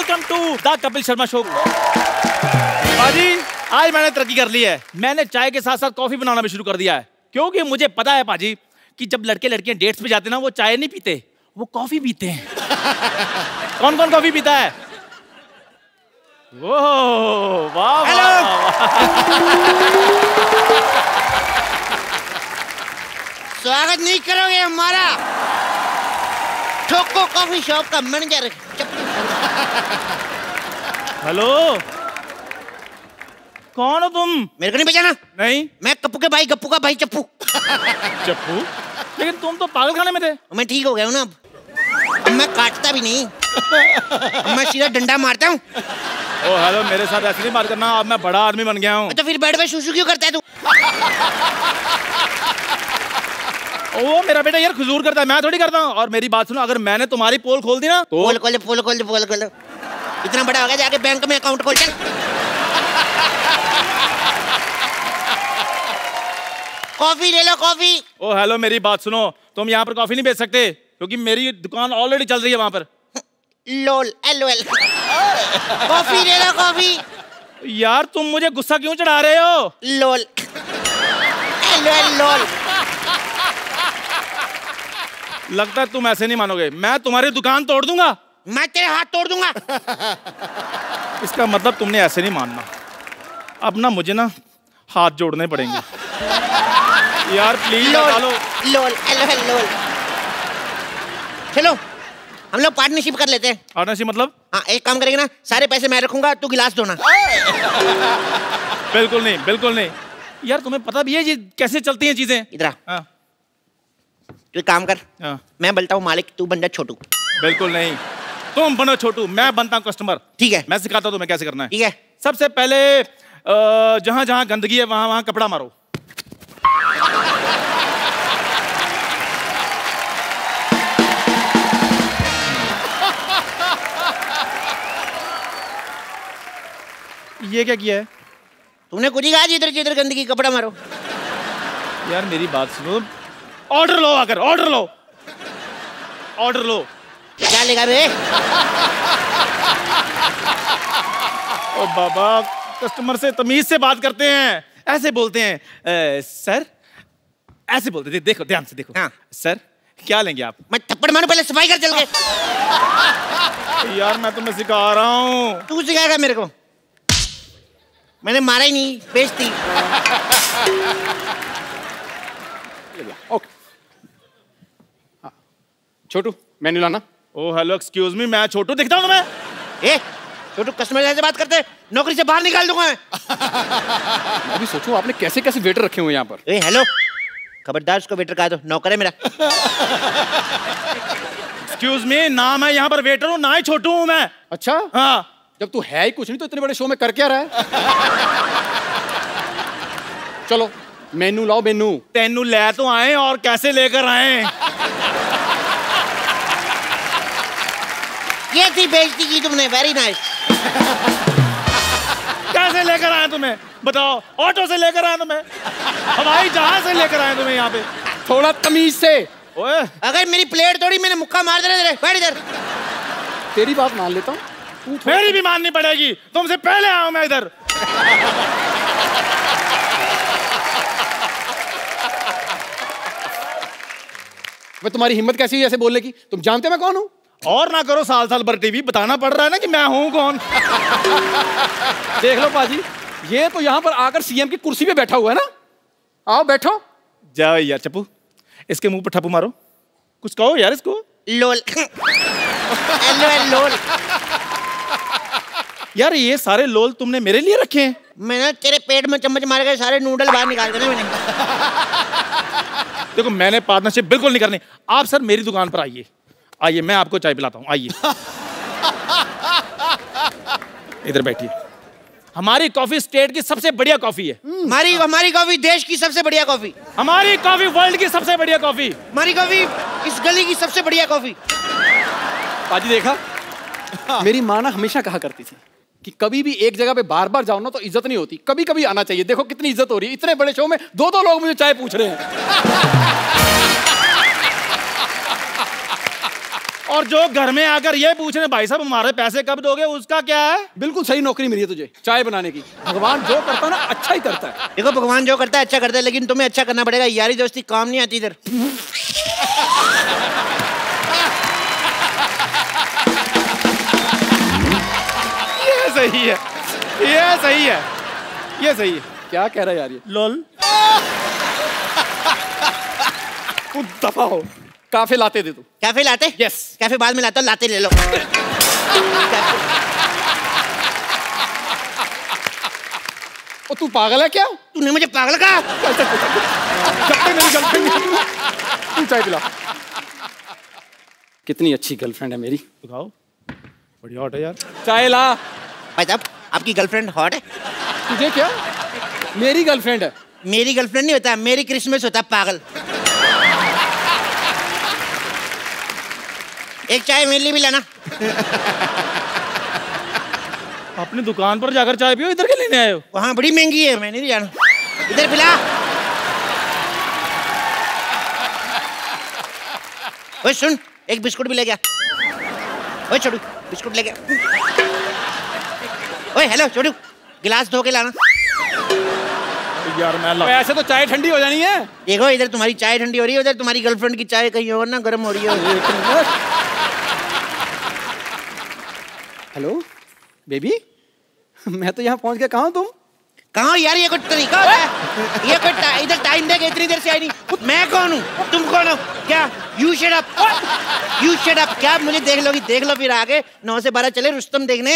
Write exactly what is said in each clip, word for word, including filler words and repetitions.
Welcome to the Kapil Sharma show. पाजी आज मैंने तरक्की कर ली है, मैंने चाय के साथ साथ कॉफी बनाना भी शुरू कर दिया है, क्योंकि मुझे पता है पाजी कि जब लड़के लड़कियां डेट्स पे जाते हैं ना, वो चाय नहीं पीते, वो कॉफी पीते हैं। कौन कौन कॉफी पीता है? ओह वाह वाह। स्वागत नहीं करोगे हमारा? ठोको कॉफी शॉप का मैनेजर। हेलो, कौन हो तुम? मेरे को नहीं पहचाना? नहीं, मैं कप्पू के भाई, गप्पू का भाई चप्पू। चप्पू? लेकिन तुम तो पागल खाने में थे। मैं ठीक हो गया हूँ ना अब। अब मैं काटता भी नहीं, अब मैं सीधा डंडा मारता हूँ। ओ हेलो, मेरे साथ ऐसे नहीं बात करना, अब मैं बड़ा आदमी बन गया हूँ। तो फिर बेड पे शूशू क्यों करता है तू? ओ मेरा बेटा यार खुजूर करता है, मैं थोड़ी करता हूँ। और मेरी बात सुनो, अगर मैंने तुम्हारी पोल खोल दी ना तो... पोल खोल पोल खोल पोल खोल। इतना बड़ा हो गया, जाके बैंक में अकाउंट खोल चल। कॉफी ले लो कॉफी। ओ हेलो, मेरी बात सुनो, तुम यहाँ पर कॉफी नहीं बेच सकते, क्योंकि मेरी दुकान ऑलरेडी चल रही है वहाँ पर। लोल एल एल। कॉफी ले लो कॉफी। यार तुम मुझे गुस्सा क्यों चढ़ा रहे हो? Lol L L lol. लगता है तुम ऐसे नहीं मानोगे, मैं तुम्हारी दुकान तोड़ दूंगा। मैं तेरे हाथ तोड़ दूंगा। इसका मतलब तुमने ऐसे नहीं मानना। अब ना मुझे ना हाथ जोड़ने पड़ेंगे। यार प्लीज डालो। Lol L lol. चलो हम लोग पार्टनरशिप कर लेते हैं। पार्टनरशिप मतलब? हाँ, एक काम करेंगे ना, सारे पैसे मैं रखूंगा, तू गिलास धोना। बिल्कुल नहीं, बिल्कुल नहीं। यार तुम्हें पता भी है ये कैसे चलती हैं चीजें? इधर हाँ। तू एक काम कर, हाँ। मैं मैं बनता हूँ मालिक, तू बन जा छोटू। बिल्कुल नहीं, तुम बनो छोटू, मैं बनता हूँ कस्टमर। ठीक है, मैं सिखाता हूँ तुम्हें कैसे करना है। ठीक है। सबसे पहले जहां जहां गंदगी है वहां वहां कपड़ा मारो। ये क्या किया है तूने? कुछ ही कहा, जिधर जिधर गंदगी कपड़ा मारो। यार मेरी बात सुनो, ऑर्डर लो, आकर ऑर्डर लो, ऑर्डर लो। क्या लेगा बे? ओ बाबा, कस्टमर से तमीज से बात करते हैं, ऐसे बोलते हैं। ए, सर ऐसे बोलते थे, देखो ध्यान से देखो। हाँ। सर क्या लेंगे आप? मैं थप्पड़ मारूं, पहले सफाई कर चल के। यार मैं तुम्हें सिखा रहा हूँ। तू सिखाएगा मेरे को? मैंने मारा ही नहीं, बेइज्जती। ओके छोटू, मेन्यू लाना। ओ हेलो, एक्सक्यूज मी, मैं छोटू दिखता हूँ तुम्हें? ए छोटू, कस्टमर से बात करते, नौकरी से बाहर निकाल दूंगा मैं। मैं भी सोचूं आपने कैसे कैसे वेटर रखे हुए यहाँ पर। ए हेलो, खबरदार उसको वेटर कहा, तो नौकर है मेरा। एक्सक्यूज मी, ना मैं यहाँ पर वेटर हूँ, ना ही छोटू हूँ मैं। अच्छा हाँ। जब तू है ही कुछ नहीं तो इतने बड़े शो में कर क्या रहा है? चलो मेनू लाओ, मेनू। तेनू ले तो आए, और कैसे लेकर आए? ये थी बेइज्जती की तुमने, वेरी नाइस। कैसे लेकर आए तुम्हें बताओ? ऑटो से लेकर आए तुम्हें? हवाई जहाज से लेकर आए तुम्हें यहाँ पे? थोड़ा तमीज से। ओए, अगर मेरी प्लेट तोड़ी, मैंने मुक्का मार देना तेरे। बैठ इधर। तेरी बात मान लेता हूँ, मेरी भी माननी पड़ेगी, तुमसे पहले आया हूं मैं इधर। मैं तुम्हारी हिम्मत कैसी हुई ऐसे बोलने की? तुम जानते मैं कौन हूँ? और ना करो साल साल भर टीवी, बताना पड़ रहा है ना कि मैं हूं कौन। देख लो पाजी, ये तो यहाँ पर आकर सीएम की कुर्सी पे बैठा हुआ है ना। आओ बैठो। जाओ यार चप्पू, इसके मुंह पर ठप्पू मारो, कुछ कहो यार इसको। लोल लोल। यार ये सारे लोल तुमने मेरे लिए रखे हैं? मैंने तेरे पेट में चम्मच मार के सारे नूडल बाहर निकाल देने मैंने। देखो मैंने पार्टनरशिप बिल्कुल नहीं करनी। आप सर मेरी दुकान पर आइए, आइए मैं आपको चाय पिलाता हूँ, आइए। इधर बैठिए। हमारी कॉफी स्टेट की सबसे बढ़िया कॉफी है। हमारी हमारी कॉफी देश की सबसे बढ़िया कॉफी। हमारी कॉफी वर्ल्ड की सबसे बढ़िया कॉफी। हमारी कॉफी इस गली की सबसे बढ़िया कॉफी। पाजी देखा, मेरी माँ ना हमेशा कहा करती थी कि कभी भी एक जगह पे बार बार जाओ ना तो इज्जत नहीं होती, कभी कभी आना चाहिए। देखो कितनी इज्जत हो रही है, इतने बड़े शो में दो दो लोग मुझे चाय पूछ रहे हैं। और जो घर में आकर ये पूछ रहे भाई साहब हमारे पैसे कब दोगे, उसका क्या है? बिल्कुल सही नौकरी मिली है तुझे, चाय बनाने की। भगवान जो करता है ना अच्छा ही करता है। देखो भगवान जो करता है अच्छा करता है, लेकिन तुम्हें अच्छा करना पड़ेगा। यारी दोस्ती काम नहीं आती इधर। ये सही है, ये सही है, ये सही है। क्या कह रहा है यार ये? लोल। तू दफा हो। काफे लाते दे तू। कैफे लाते? यस। कैफे बाद में लाता हूँ, लाते ले लो। ओ तू पागल है क्या? तूने मुझे पागल कहा? जब तक मेरी गर्लफ्रेंड तू चाय पिला। कितनी अच्छी गर्लफ्रेंड है मेरी। दिखाओ, बढ़िया हॉट है यार। चाय ला। भाई साहब आपकी गर्लफ्रेंड हॉट है? तुझे क्या? मेरी गर्लफ्रेंड है। मेरी गर्लफ्रेंड नहीं होता, मेरी क्रिसमस होता पागल। एक चाय मेरे लिए भी लाना। अपनी दुकान पर जाकर चाय पियो, इधर के लेने आए हो? वहाँ बड़ी महंगी है, मैं नहीं जाना। इधर पिला। ओए सुन, एक बिस्कुट भी ले गया। ओए छोटू, बिस्कुट ले गया। ओए हेलो छोटू, गिलास धो के लाना। यार मैं ला... ऐसे तो चाय ठंडी हो जानी है। देखो इधर तुम्हारी चाय ठंडी हो रही है, उधर तुम्हारी गर्लफ्रेंड की चाय कहीं और ना गर्म हो रही है। हेलो बेबी, मैं तो यहाँ पहुँच गया। कहाँ हो तुम? कहाँ यार, ये कोई तरीका होता है? ये कोई टा, इधर टाइम देके इतनी देर से आई नहीं। मैं कौन हूँ, तुम कौन हो? क्या you shut up, you shut up. क्या मुझे देख लोगी? देख लो फिर आगे। नौ से बारह चले रुस्तम देखने।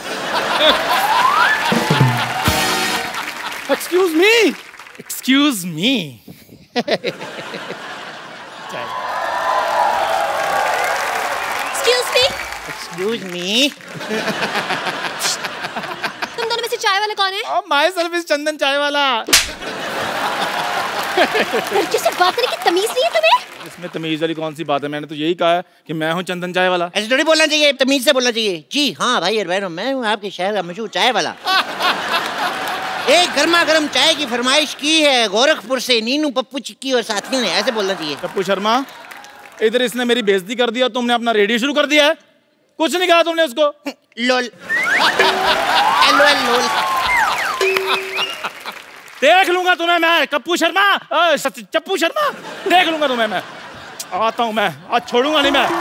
Excuse me, excuse me. Excuse me, excuse me. तुम दोनों में से चाय वाला कौन है? माय सर्विस चंदन चाय वाला। लड़कियों से बात करने की तमीज नहीं है तुम्हें? इसमें तमीज वाली कौन सी बात है? मैंने तो यही कहा है कि मैं हूँ चंदन चाय वाला। ऐसे थोड़ी बोलना चाहिए, तमीज से बोलना चाहिए। जी हाँ भाई बहनों, मैं हूँ आपके शहर का मशहूर चाय वाला। एक गर्मा गर्म चाय की फरमाइश की है गोरखपुर से नीनू पप्पू चिक्की और साथियों ने। ऐसे बोलना चाहिए। पप्पू शर्मा, इधर इसने मेरी बेइज्जती कर दिया, तुमने अपना रेडियो शुरू कर दिया है। कुछ नहीं कहा तुमने उसको। लोल। LOL lol. देख लूंगा तुम्हें मैं, कप्पू शर्मा, चप्पू शर्मा, देख लूंगा तुम्हें मैं। आता हूँ मैं, आज छोड़ूंगा नहीं मैं।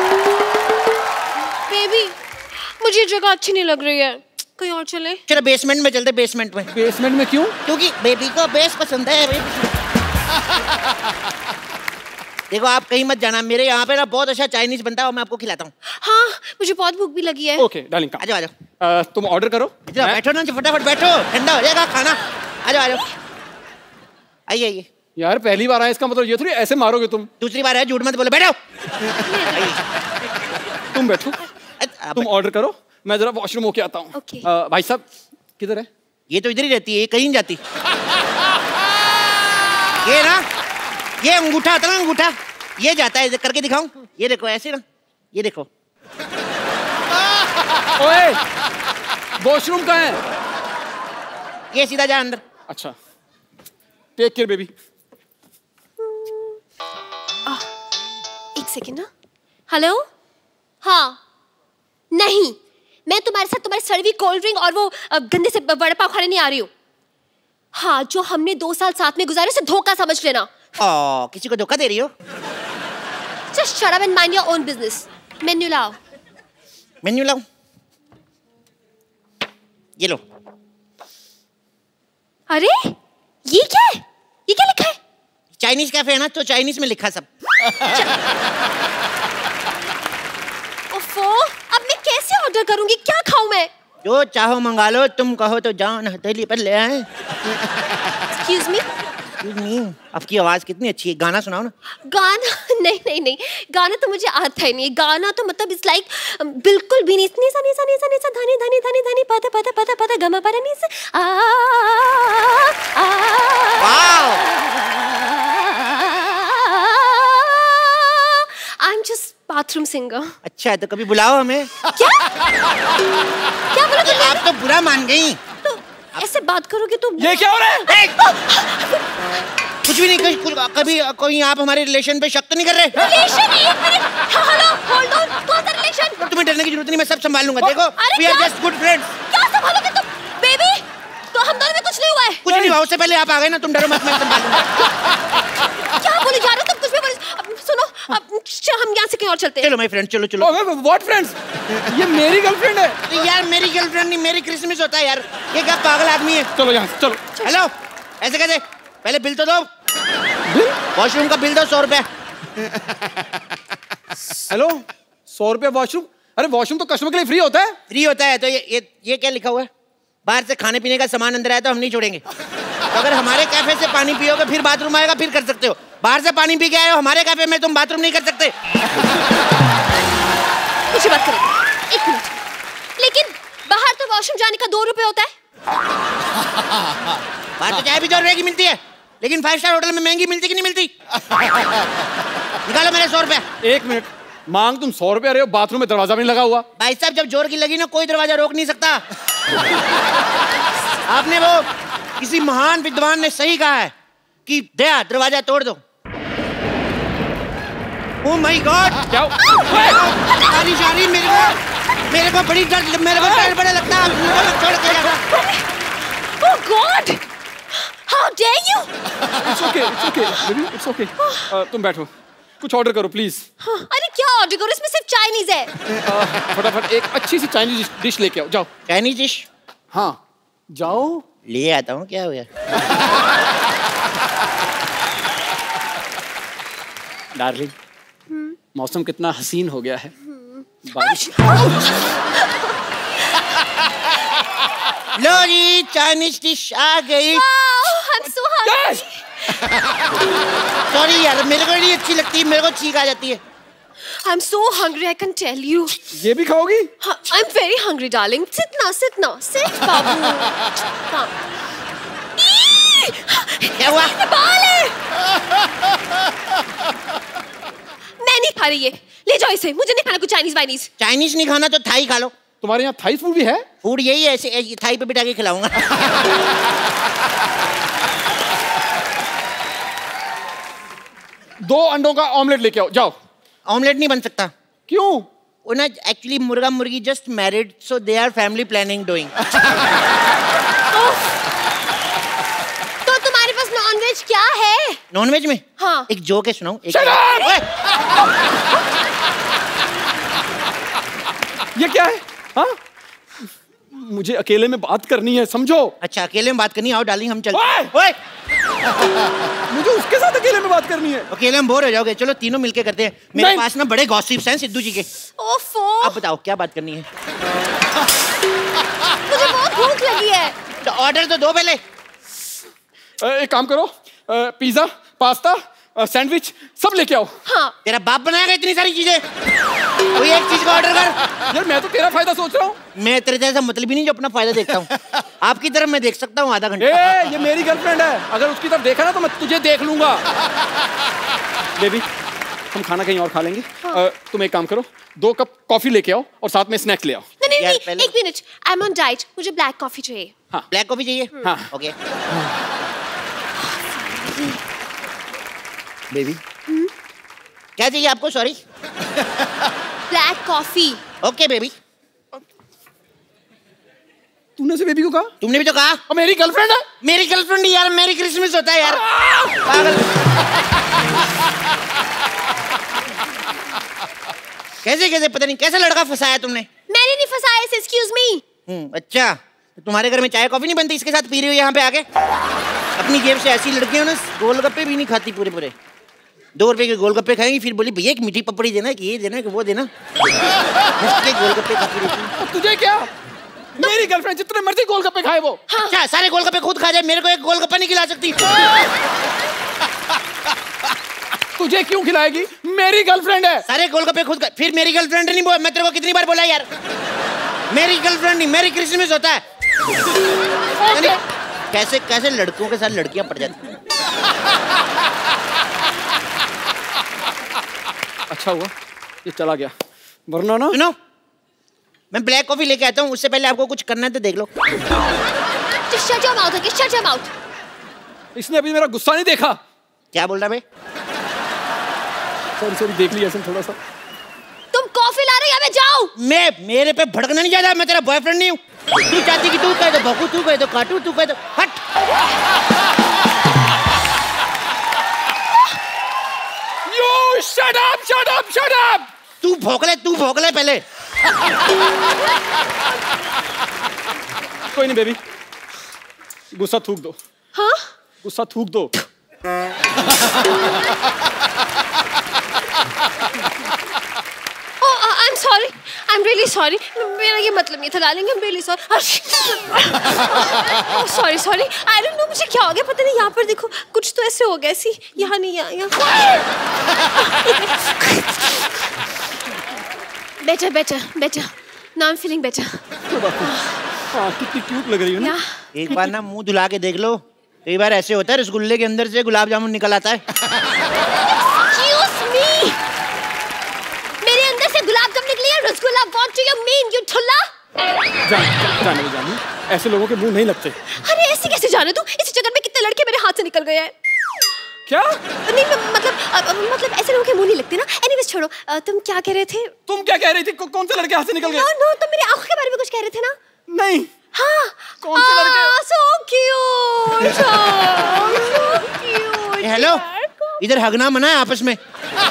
बेबी, मुझे ये जगह अच्छी नहीं लग रही है, कहीं और चले। चलो बेसमेंट में चलते। बेसमेंट में। बेसमेंट में क्यों? क्योंकि बेबी को बेस पसंद है। देखो आप कहीं मत जाना, मेरे यहाँ पे ना बहुत अच्छा चाइनीज बनता है और मैं आपको खिलाता हूँ। हाँ, मुझे बहुत भूख भी लगी है। ओके डार्लिंग, आ जाओ आ जाओ। तुम ऑर्डर करो। इधर बैठो ना, फटाफट बैठो, ठंडा हो जाएगा खाना। आ जाओ आ जाओ, आइए आइए। यार पहली बार आया, इसका मतलब ये थोड़ी ऐसे मारोगे तुम। दूसरी बार है, झूठ मत बोलो, बैठो। तुम बैठो, तुम ऑर्डर करो, मैं जरा वॉशरूम होके आता हूँ। ओके। भाई साहब किधर है? ये तो इधर ही रहती है, ये कहीं नहीं जाती। ये ना, ये अंगूठा होता है ना, अंगूठा, ये जाता है। करके दिखाऊं? ये देखो ऐसे ना, ये देखो। ओए, वॉशरूम कहाँ है? ये सीधा जा अंदर। अच्छा, टेक केयर बेबी। एक सेकेंड ना। हेलो, हाँ, नहीं, मैं तुम्हारे साथ तुम्हारी सड़वी कोल्ड ड्रिंक और वो अ, गंदे से वड़ा पाव खाने नहीं आ रही हूँ। हाँ, जो हमने दो साल साथ में गुजारे उसे धोखा समझ लेना। ओ, किसी को धोखा दे रही हो? Just shut up and mind your own business. Menu लाओ। मेन्यू लाऊं? ये लो। अरे, ये क्या है? ये क्या लिखा है? चाइनीज कैफे है ना, तो चाइनीज में लिखा सब। ओफो, अब मैं कैसे ऑर्डर करूंगी? क्या खाऊं मैं? जो चाहो मंगा लो, तुम कहो तो जान हथेली पर ले आए। Excuse me? आपकी आवाज कितनी अच्छी है, गाना सुनाओ ना। गाना? नहीं नहीं नहीं, गाना तो मुझे आता ही नहीं। गाना तो मतलब इट्स लाइक बिल्कुल भी नहीं। नी सा नी सा नी सा नी सा धनी धनी धनी धनी पता पता पता पता गमा पर नी सा आ आ wow, I am just bathroom singer. अच्छा है, तो कभी बुलाओ हमें। क्या क्या बोला तुमने? आप तो बुरा मान गई। तो ऐसे बात करोगे तो ये क्या हो रहा है? कुछ भी नहीं, कभी कभी कोई आप हमारे रिलेशन पे शक तो नहीं कर रहे? रिलेशन? एक मिनट, हेलो, होल्ड ऑन, कौन सा रिलेशन? तुम्हें डरने की जरूरत नहीं, मैं सब संभाल लूंगा। देखो, we are just good friends. क्या संभालोगे तुम? बेबी, तो हम दोनों में कुछ नहीं हुआ है। कुछ नहीं हुआ, उससे पहले आप आ गए ना, तुम डरो मत, मैं संभाल लूंगा। क्या बोले जा रहे हो तुम? कुछ भी बोले। अब सुनो, अब हम यहाँ से कहीं और चलते हैं। चलो माय फ्रेंड, चलो चलो। What friends? ये मेरी गर्लफ्रेंड है। अरे यार, मेरी गर्लफ्रेंड नहीं, मेरी क्रिसमस होता है यार। ये क्या पागल आदमी है? चलो यहाँ से, चलो। हेलो, ऐसे कैसे? पहले बिल तो दो। बिल? वॉशरूम का बिल दो, सौ रुपए। हेलो, सौ रुपया वॉशरूम? अरे वॉशरूम तो कस्टमर के लिए फ्री होता है। फ्री होता है तो ये ये ये क्या लिखा हुआ है? बाहर से खाने पीने का सामान अंदर आया तो हम नहीं छोड़ेंगे। तो अगर हमारे कैफे से पानी पियोगे फिर बाथरूम आएगा, फिर कर सकते हो। बाहर से पानी पी के आए हो हमारे कैफे में, तुम बाथरूम नहीं कर सकते। कुछ बात करें, एक मिनट। लेकिन बाहर तो वॉशरूम जाने का दो रुपए होता है। बाहर तो चाय भी दो रुपए की मिलती है, लेकिन फाइव स्टार होटल में महंगी मिलती कि नहीं मिलती? निकालो मेरे सौ रुपए। एक मिनट, मांग तुम सौ रुपया रहे हो, बाथरूम में दरवाजा भी नहीं लगा हुआ। भाई साहब, जब जोर की लगी ना, कोई दरवाजा रोक नहीं सकता। आपने वो किसी महान विद्वान ने सही कहा है कि दया दरवाजा तोड़ दो। ओह माय गॉड, क्या? बारिश आ रही, मेरे को मेरे को बड़ी डर, मेरे को डर बड़ा लगता है। छोड़ के जाना। Oh god, how dare you. It's okay, it's okay baby, it's okay. तुम बैठो, कुछ ऑर्डर करो प्लीज। हाँ, अरे क्या ऑर्डर करो? इसमें सिर्फ चाइनीज है। uh, फटाफट एक अच्छी सी चाइनीज डिश लेके आओ, जाओ। Chinese dish? हाँ जाओ। ले आता हूँ, क्या हो गया? डार्लिंग, मौसम कितना हसीन हो गया है। बारिश। लो जी, चाइनीज डिश आ गई। I'm so hungry. सॉरी यार, मेरे को नहीं अच्छी लगती, मेरे को छींक आ जाती है। I'm so hungry, I can tell you. ये भी खाओगी? हाँ, I'm very hungry, darling. Sit now, sit now, sit, बाबू। हाँ। क्या हुआ? इसमें बाल है। मैं नहीं खा रही ये, ले जाओ इसे, मुझे नहीं खाना कुछ चाइनीज वाइनीज। चाइनीज नहीं खाना तो थाई खा लो। तुम्हारे यहाँ थाई फूड भी है? फूड यही है, ऐसे थाई पे बिठा के खिलाऊंगा। दो अंडों का ऑमलेट लेके आओ, जाओ। ऑमलेट नहीं बन सकता। क्यों? वो ना एक्चुअली मुर्गा मुर्गी just married, so they are family planning doing. तो तुम्हारे पास नॉनवेज क्या है? नॉनवेज में? हाँ। एक जोक है, सुनाऊं? एक ये क्या है? हाँ? मुझे अकेले में बात करनी है, समझो। अच्छा, अकेले में बात करनी है? आओ डार्लिंग, हम चलते ओए! ओए! मुझे उसके साथ अकेले में बात करनी है। अकेले में बोर हो जाओगे, चलो तीनों मिलके करते हैं। मेरे नहीं। पास ना बड़े गॉसिप्स हैं सिद्धू जी के। ओफो। आप बताओ क्या बात करनी है? मुझे बहुत भूख लगी है। तो ऑर्डर तो दो पहले। एक काम करो, पिज्जा, पास्ता, सैंडविच सब लेके आओ। हाँ। तेरा बाप बनाएगा इतनी सारी चीजें? कोई एक चीज का ऑर्डर कर। यार मैं तो तेरा फायदा सोच रहा हूँ। मैं तेरे जैसा मतलब ही नहीं जो अपना फायदा देखता हूँ। आपकी तरफ मैं देख सकता हूँ आधा घंटा। ए, ये मेरी गर्लफ्रेंड है, अगर उसकी तरफ देखा ना तो मैं तुझे देख लूंगा। बेबी, हम खाना कहीं और खा लेंगे। हाँ। uh, तुम एक काम करो, दो कप कॉफी लेके आओ और साथ में स्नैक्स ले आओ। नहीं नहीं यार, नहीं, पहले- एक minute, I am on diet, मुझे ब्लैक कॉफी चाहिए। हाँ। ब्लैक कॉफी चाहिए? हाँ। ओके। बेबी, क्या चाहिए आपको? Sorry. Black coffee. Okay baby. तूने से बेबी को कहा? तुमने भी तो कहा। और मेरी गर्लफ्रेंड है। मेरी गर्लफ्रेंड यार, मेरी क्रिसमस होता है यार। पागल। कैसे कैसे पता नहीं कैसा लड़का फंसाया तुमने? मैंने नहीं फंसाया इसे, एक्सक्यूज मी। हम्म, अच्छा, तो तुम्हारे घर में चाय कॉफी नहीं बनती, इसके साथ पी रही हो यहाँ पे आके? अपनी जेब से ऐसी लड़कियां ना गोलगप्पे भी नहीं खाती पूरे पूरे। दो रुपए के गोलगप्पे खाएंगी, फिर बोली भैया एक मीठी पपड़ी देना, कि ये देना कि वो देना। मुफ्त गोलगप्पे खाती रहती हैं। तुझे क्या? मेरी गर्लफ्रेंड जितने मर्जी गोलगप्पे खाए वो। हाँ। अच्छा, सारे गोलगप्पे खुद खा जाए, मेरे को एक गोलगप्पा नहीं खिला सकती? तुझे क्यों खिलाएगी? मेरी गर्लफ्रेंड है। सारे गोलगप्पे खुद खा, फिर मेरी गर्लफ्रेंड नहीं बोल, मैं तेरे को कितनी बार बोला यार, मेरी गर्लफ्रेंड नहीं, मेरी क्रिसमस होता है। okay. कैसे कैसे लड़कों के साथ लड़कियां पड़ जाती हैं। अच्छा हुआ ये चला गया, वरना ना। सुनो, मैं ब्लैक कॉफी लेके आता हूँ, उससे पहले आपको कुछ करना है तो देख लो। Just shut your mouth, okay? Shut your mouth. इसने अभी मेरा गुस्सा नहीं देखा, क्या बोल रहा भाई? सॉरी सॉरी, देख लिया ऐसे थोड़ा सा। तुम कॉफी ला रहे हो या मैं जाऊं? मैं मेरे पे भड़कना नहीं ज्यादा, मैं तेरा बॉयफ्रेंड नहीं हूँ। तू चाहती कि तू कह दो भकू, तू कह दो काटू, तू कह दो हट। You shut up, shut up, shut up! तू भौंक ले, तू भौंक ले पहले। कोई नहीं बेबी, गुस्सा थूक दो। हाँ? गुस्सा थूक दो। Oh, uh, I'm sorry. I'm really sorry. मेरा ये मतलब नहीं था darling. I'm really sorry. Oh, sorry, sorry. I don't know मुझे क्या हो गया, पता नहीं. यहाँ पर देखो कुछ तो ऐसे हो गया सी. यहाँ नहीं, यहाँ यहाँ. Better, better, better. Now I'm feeling better. हाँ, कितनी क्यूट लग रही है ना. एक बार ना मुंह धुला के देख लो. कई बार ऐसे होता है रसगुल्ले के अंदर से गुलाब जामुन निकल आता है. Excuse me. मेरे अंदर से गुलाब जामुन निकली है, rasgulla. What do you mean, you ठुल्ला? जान, जाने दो जानी, ऐसे लोगों के मुंह नहीं लगते. अरे ऐसे कैसे जाने तू? इस जगह में कितने लड़के मेरे हाथ से निकल गए हैं. क्या? नहीं मतलब अ, मतलब ऐसे लोगों के मुंह नहीं लगते ना. एनीवेज छोड़ो. अ, तुम क्या कह रहे थे? तुम क्या कह रही थी? कौन से लड़के हाथ से निकल गए? नो नो, तुम मेरी आंखों के बारे में कुछ कह रहे थे ना? नहीं. हाँ. कौन से लड़के? So cute. So cute. Hello, इधर हगना मना है आपस में.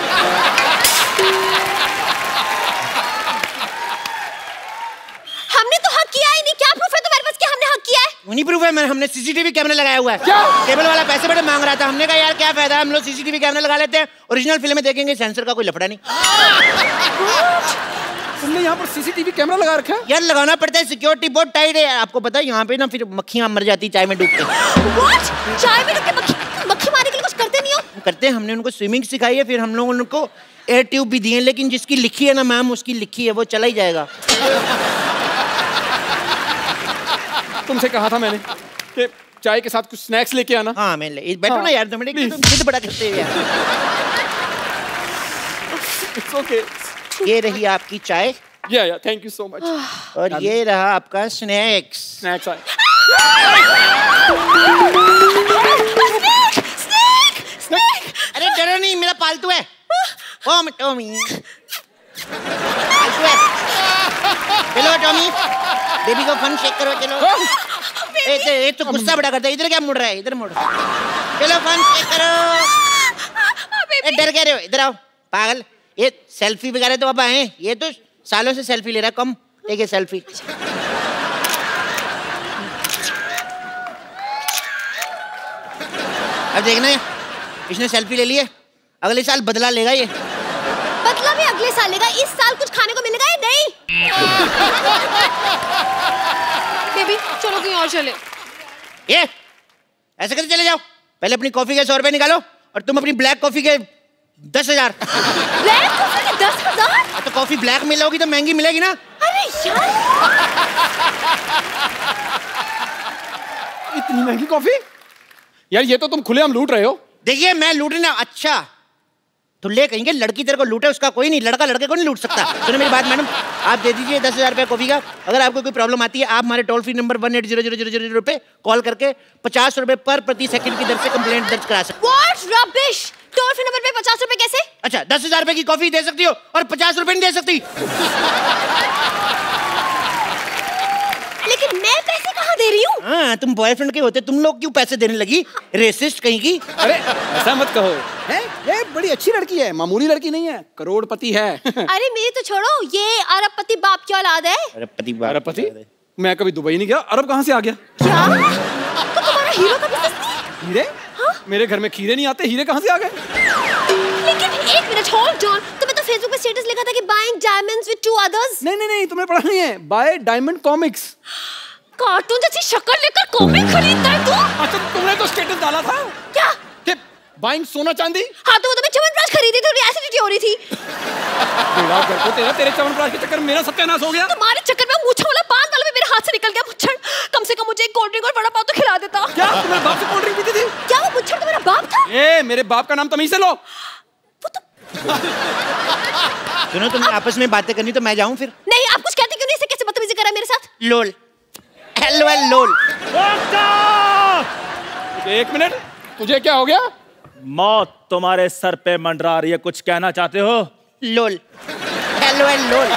हमने तो हक किया ही नहीं. क्या प्रूफ है तुम्हारे पास कि हमने हक किया है? नहीं प्रूफ है, हमने सीसीटीवी कैमरा लगाया हुआ है. क्या? केबल वाला पैसे बड़े मांग रहा था. हमने कहा यार क्या फायदा, हम लोग सीसीटीवी कैमरा लगा लेते हैं, ओरिजिनल फिल्में देखेंगे, सेंसर का कोई लफड़ा नहीं. तुमने यहाँ पर सीसीटीवी कैमरा लगा रखा है? यार लगाना पड़ता है, सिक्योरिटी बहुत टाइट है. आपको पता है यहाँ पे ना फिर मक्खियाँ मर जाती चाय में डूब के. What? चाय में डूब के मक्खी मक्खी मारने के लिए कुछ करते नहीं हो? करते हैं. हमने उनको स्विमिंग सिखाई है, फिर हम लोग उनको एयर ट्यूब भी दिए, लेकिन जिसकी लिखी है ना मैम, उसकी लिखी है, वो चला ही जाएगा. तुमसे कहा था मैंने कि चाय के साथ कुछ स्नैक्स लेके आना. हाँ मैं ले बैठो हाँ, ना यार, तुम जिद बड़ा करते हो यार. It's okay. ये रही आपकी चाय. Yeah, yeah, thank you so much. और ये रहा आपका स्नैक्स. स्नैक्स आए. Snake snake. अरे डरो नहीं, मेरा पालतू है. टॉमी टॉमी पालतू है. चलो टॉमी, बेबी को फन शेक करो. चलो. ए, ए, ए, तो गुस्सा बड़ा करता है. इधर क्या मुड़ रहा है? इधर मुड़. चलो फन शेक करो. ए, डर गए रहे हो? इधर आओ पागल. ये सेल्फी वगैरह तो अब आए, ये तो सालों से सेल्फी ले रहा है. कम ठीक है सेल्फी. अब देखना है, इसने सेल्फी ले ली है, अगले साल बदला लेगा ये. बदला भी अगले साल लेगा. इस साल कुछ खाने को मिलेगा या नहीं? बेबी चलो कहीं और चले. ये ऐसे कैसे चले जाओ? पहले अपनी कॉफी के सौ रुपए निकालो, और तुम अपनी ब्लैक कॉफी के दस हजार. ब्लैक कॉफी के दस हजार? तो कॉफी ब्लैक मिलोगी तो महंगी मिलेगी ना. अरे यार, इतनी महंगी कॉफी? यार ये तो तुम खुलेआम लूट रहे हो. देखिए मैं लूटना. अच्छा तो ले कहेंगे लड़की तेरे को लूटे, उसका कोई नहीं, लड़का लड़के को नहीं लूट सकता. सुनो मेरी बात मैडम, आप दे दीजिए दस हजार रुपया कॉफी का. अगर आपको कोई प्रॉब्लम आती है, आप हमारे toll free number one eight zero zero zero zero पे कॉल करके पचास रुपए पर प्रति सेकंड की दर से कंप्लेंट दर्ज करा सकते. What rubbish! Toll free number पे पचास रुपए कैसे? अच्छा दस हजार रुपए की कॉफी दे सकती हो और पचास रुपए नहीं दे सकती. लेकिन मैं पैसे कहाँ दे रही हूँ? हाँ तुम बॉयफ्रेंड के होते, तुम लोग क्यों पैसे देने लगी? रेसिस्ट कहीं की. अरे ऐसा मत कहो. है ये बड़ी अच्छी लड़की है, मामूली लड़की नहीं है, करोड़पति है. अरे मेरी तो छोड़ो, ये अरबपति बाप की औलाद है. अरबपति अरबपति? मैं कभी दुबई नहीं गया, अरब कहाँ से आ गया? क्या? तो तुम्हारा हीरो का बिजनेस नहीं? हीरे? हाँ? मेरे घर में खीरे नहीं आते, हीरे कहाँ से आ गए? लेकिन एक मिनट होल्ड ऑन, तुम्हें तो फेसबुक पे स्टेटस लिखा था कि buying diamonds with two others. नहीं नहीं नहीं, तुमने पढ़ा नहीं है. Bye diamond comics. कार्टून जैसी शक्ल लेकर कॉमिक खरीदता है तू? अच्छा तुमने तो स्टेटस डाला था. क्या? कि बाइंग सोना चांदी. हाँ तो वो तो मैं च्यवनप्राश खरीदी थी, एसिडिटी हो रही थी. तेरा घर को तेरा तेरे च्यवनप्राश के चक्कर में मेरा सत्यानाश हो गया. तुम्हारे चक्कर में मूछा वाला पान वाला भी मेरे हाथ से निकल गया. मुच्छड़, कम से कम मुझे एक कोल्ड ड्रिंक और वड़ा पाव तो खिला देता. क्या तुम्हारे बाप से कोल्ड ड्रिंक पीती थी? क्या वो मुच्छड़ तुम्हारा बाप था? ए मेरे बाप का नाम तमीज से लो. वो तो सुनो तुम आपस में बातें करनी तो मैं जाऊं फिर. नहीं, आप कुछ कहते क्यों नहीं? इसे कैसे बदतमीजी करा मेरे साथ? लोल. L L lol. एक मिनट, तुझे क्या हो गया? मौत तुम्हारे सर पे मंडरा रही है, कुछ कहना चाहते हो? Lol, hello lol.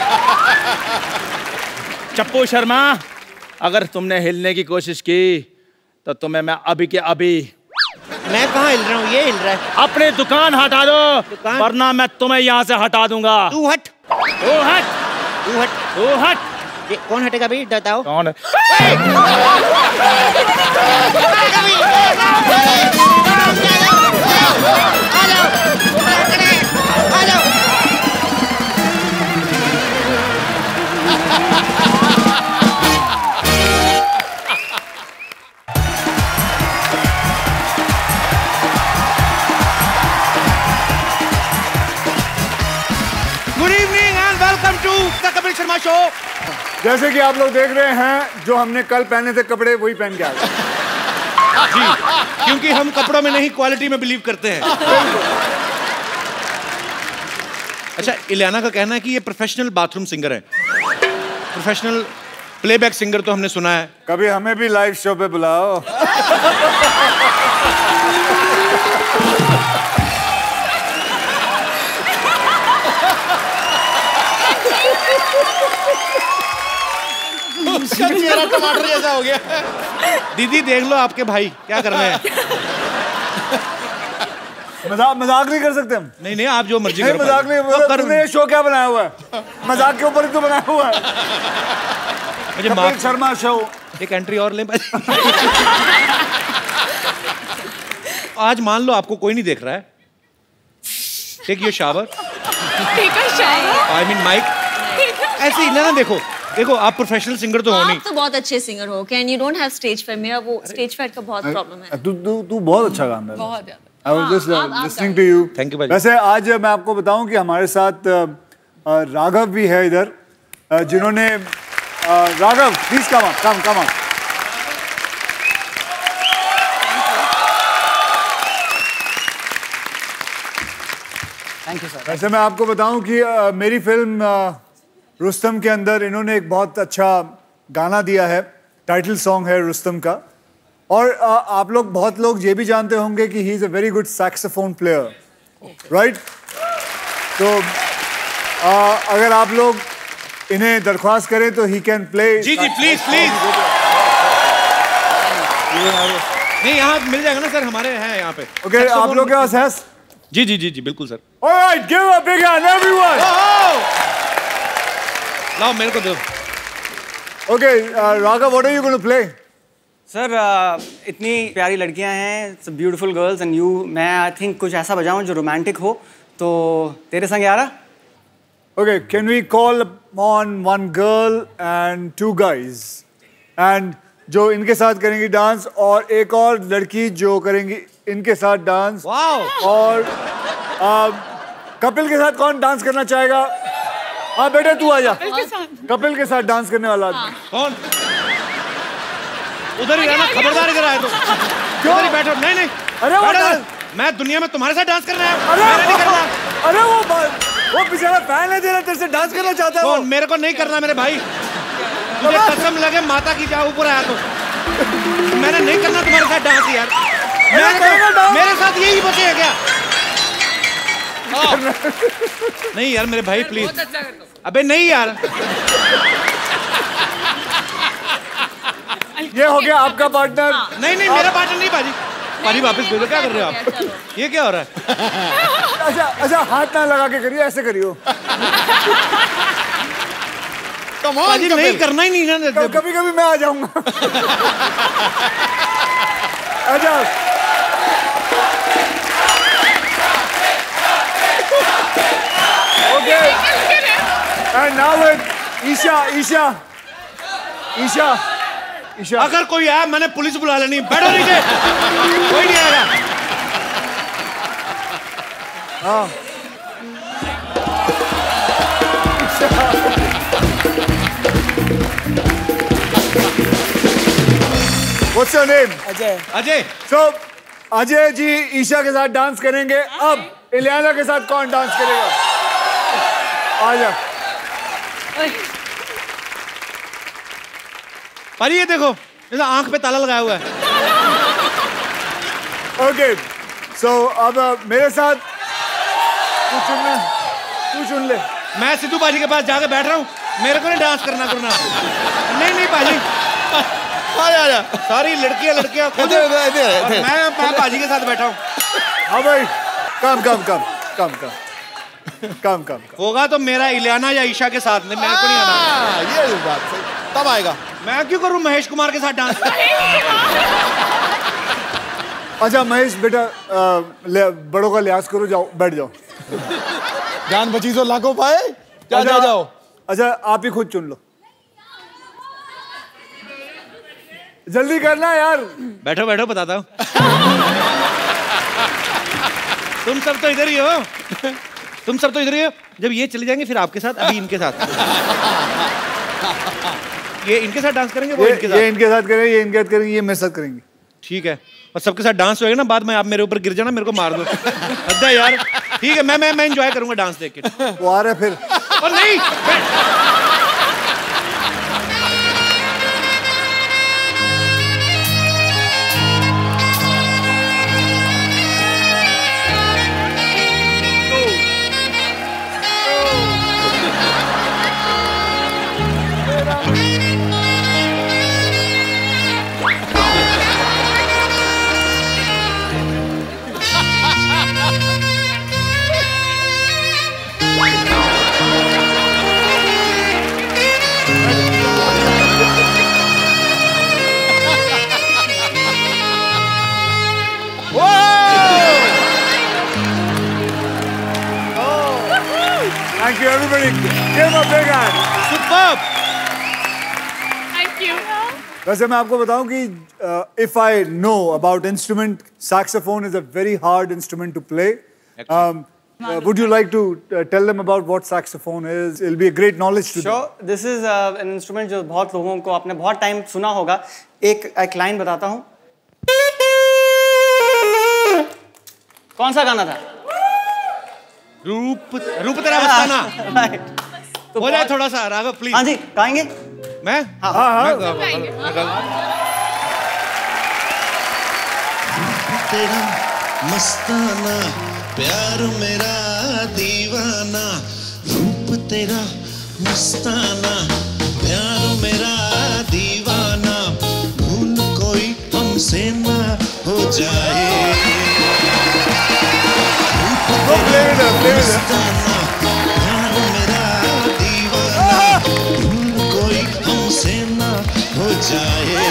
Chappu Sharma, अगर तुमने हिलने की कोशिश की तो तुम्हें मैं अभी के अभी। मैं कहाँ हिल रहा हूँ, ये हिल रहा है। अपनी दुकान हटा दो, दुकान? वरना मैं तुम्हें यहाँ से हटा दूंगा। तू हट, तू हट, तू हट, तू हट। ये कौन हटेगा भाई, बताओ। कौन है? Good evening and welcome to the Kapil Sharma show. जैसे कि आप लोग देख रहे हैं, जो हमने कल पहने थे कपड़े वही पहन के आ गए। जी, क्योंकि हम कपड़ों में नहीं क्वालिटी में बिलीव करते हैं। अच्छा, इलियाना का कहना है कि ये प्रोफेशनल बाथरूम सिंगर है। प्रोफेशनल प्लेबैक सिंगर तो हमने सुना है। कभी हमें भी लाइव शो पे बुलाओ। चेहरा टमाटर जैसा हो गया। दीदी देख लो आपके भाई क्या कर रहे हैं। मजाक मजाक नहीं कर सकते हम। नहीं नहीं, आप जो मर्जी नहीं करो। मजाक नहीं, तो कर- तुमने ये शो क्या बनाया हुआ है? मजाक के ऊपर ही तो बनाया हुआ है। मुझे कपिल माफ, शर्मा शो। एक एंट्री और लें। आज मान लो आपको कोई नहीं देख रहा है, take your shower. I mean mic. ऐसे ही ना देखो, देखो आप प्रोफेशनल सिंगर तो हो नहीं। आप तो बहुत अच्छे सिंगर हो, can you don't have stage fear. मेरा वो स्टेज फेयर का बहुत प्रॉब्लम है। तू तू तू बहुत अच्छा गाना है। बहुत ज्यादा। I was just uh, आप- आप listening to you. Thank you भाई। वैसे आज मैं आपको बताऊं कि हमारे साथ uh, uh, राघव भी है इधर, uh, जिन्होंने uh, Raghav please come up come come up. Thank you sir. वैसे मैं आपको बताऊं कि uh, मेरी फिल्म uh, रुस्तम के अंदर इन्होंने एक बहुत अच्छा गाना दिया है, टाइटल सॉन्ग है रुस्तम का। और uh, आप लोग बहुत लोग ये भी जानते होंगे कि he is a very good saxophone player, right? तो uh, अगर आप लोग इन्हें दरख्वास्त करें तो ही कैन प्ले। जी जी प्लीज प्लीज। नहीं, यहाँ मिल जाएगा ना सर, हमारे हैं यहाँ पे। ओके, आप लोग के पास है? जी जी जी जी बिल्कुल sir. Alright, give a big hand everyone. लाओ मेरे को दो। Okay, Raghav, what are you going to play? Sir uh, इतनी प्यारी लड़कियां हैं, ब्यूटीफुल गर्ल्स एंड यू, मैं आई थिंक कुछ ऐसा बजाऊं जो रोमांटिक हो, तो तेरे संग यारा। Okay, can we call on one girl and two guys, एंड जो इनके साथ करेंगी डांस, और एक और लड़की जो करेंगी इनके साथ डांस। वाओ। और uh, कपिल के साथ कौन डांस करना चाहेगा? हाँ बेटा तू आ जा। कपिल के साथ डांस करने वाला आदमी। कौन? उधर ही रहना, खबरदार इधर आए तो। क्यों? इधर ही बैठो। नहीं नहीं, अरे वो बैठो डांस- इधर। मैं दुनिया में तुम्हारे साथ डांस करना है, अरे मेरा नहीं करना। वो, अरे वो बा- वो बेचारा फैन है तेरा, तेरे से डांस करना चाहता है वो। कौन? मेरे को नहीं करना मेरे भाई। मुझे कसम लगे माता की, जाओ ऊपर आया तो मैंने नहीं करना तुम्हारे साथ डांस यार। अरे करेगा मेरे, डांस। मेरे साथ यही बचे है क्या? नहीं यार मेरे भाई प्लीज। अबे नहीं यार। ये हो गया आपका पार्टनर। नहीं नहीं, मेरा पार्टनर नहीं बाजी। बाजी वापस भेजो। क्या कर रहे हो आप? ये क्या हो रहा है? अच्छा अच्छा, हाथ ना लगा के करियो, ऐसे करियो। बाजी नहीं करना ही नहीं ना। कभी कभी मैं आ जाऊंगा। अच्छा, okay, and now with Isha Isha Isha Isha. अगर कोई आया मैंने पुलिस बुला लेनी। बैठो नीचे, कोई नहीं आएगा। हाँ, What's your name? Ajay. Ajay. So, Ajay ji Isha के साथ डांस करेंगे। अब इलियाना के साथ कौन डांस करेगा? आ जा। अरे ये देखो, इधर आंख पे ताला लगाया हुआ है। Okay, सो अब मेरे साथ तू चुन तू चुन ले। मैं सिद्धू पाजी के पास जाके बैठ रहा हूँ, मेरे को नहीं डांस करना करना। नहीं नहीं पाजी, सारी लड़कियां लड़कियां खुद, और मैं मैं पाजी के साथ बैठा हूँ। हाँ भाई, कम कम कम कम कम कम कम होगा तो मेरा इलियाना या ईशा के साथ में, मेरे को नहीं आना। ये बात सही, तब आएगा। मैं क्यों करूं महेश कुमार के साथ डांस? अच्छा महेश बेटा, ले, बड़ों का लिहाज करो, जाओ बैठ जाओ। जान बची तो लाखों पाए, जा जा जाओ। अच्छा आप ही खुद चुन लो, जल्दी करना यार। बैठो बैठो बताता हूँ। तुम सब तो इधर ही हो, तुम सब तो इधर ही हो। जब ये चले जाएंगे फिर आपके साथ, अभी इनके साथ। ये इनके साथ डांस करेंगे, वो ये, इनके साथ। ये इनके साथ करेंगे, ये इनके साथ करेंगे, ये मेरे साथ करेंगे। ठीक है, और सबके साथ डांस होएगा ना, बाद में आप मेरे ऊपर गिर जाना, मेरे को मार दो। अद्दा यार, ठीक है, मैं मैं मैं एंजॉय करूंगा डांस देख के। वो आ रहा है फिर। और नहीं Thank you everybody. Give him a big hand. Superb. Thank you. वैसे मैं आपको बताऊं कि uh, if I know about instrument, saxophone is a very hard instrument to play. Um, uh, would you like to uh, tell them about what saxophone is? It'll be a great knowledge to them. Sure, this is uh, an instrument जो बहुत लोगों को आपने बहुत time सुना होगा। एक एक लाइन बताता हूँ। कौन सा गाना था? रूप रूप तेरा मस्ताना। तो हो जाए थोड़ा सा राघव प्लीज। हाँ जी, गाएंगे? मैं हाँ हाँ तेरा मस्ताना, प्यार मेरा दीवाना, रूप तेरा मस्ताना, प्यार मेरा दीवाना, भूल कोई हमसे ना हो जाए। मस्ताना, प्यार मेरा दीवाना, भूल कोई हमसे ना हो जाए।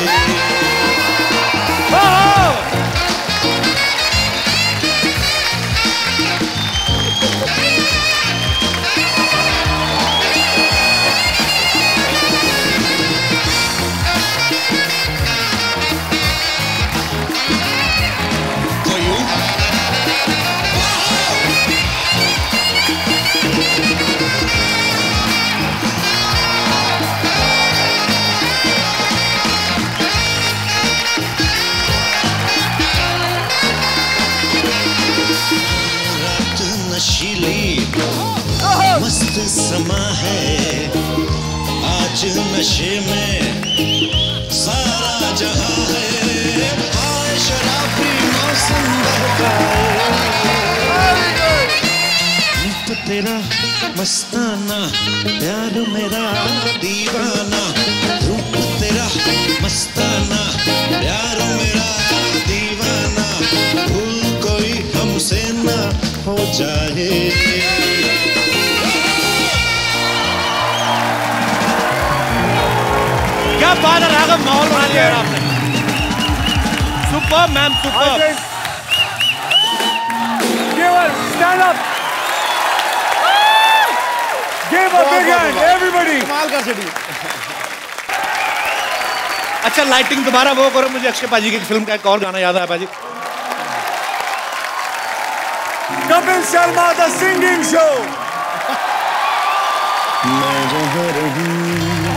मस्त समा है आज नशे में सारा जहां है, आए शराबी मौसम बहकाए। रूप तेरा मस्ताना, प्यार मेरा दीवाना, रूप तेरा मस्ताना, प्यार मेरा दीवाना, भूल कोई हमसे ना हो जाए। क्या बात है राघव, माहौल बना लिया यार आपने। Super ma'am, super. Stand up. Give a big hand, everybody. कमाल का सिटी। अच्छा लाइटिंग दोबारा वो करो, मुझे अक्षय पाजी की फिल्म का एक और गाना याद आया पाजी। Kapil Sharma, the singing show. मैं जहाँ रहूं,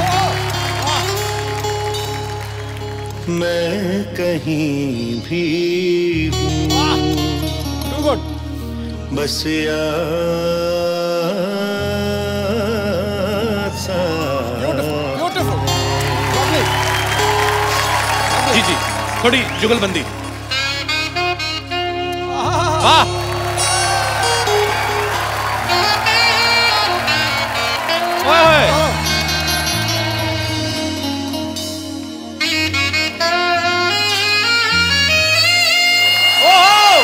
मैं कहीं भी हूँ, बस याद सा। जी जी, थोड़ी जुगलबंदी। वाह। ओए ओए। ओहो।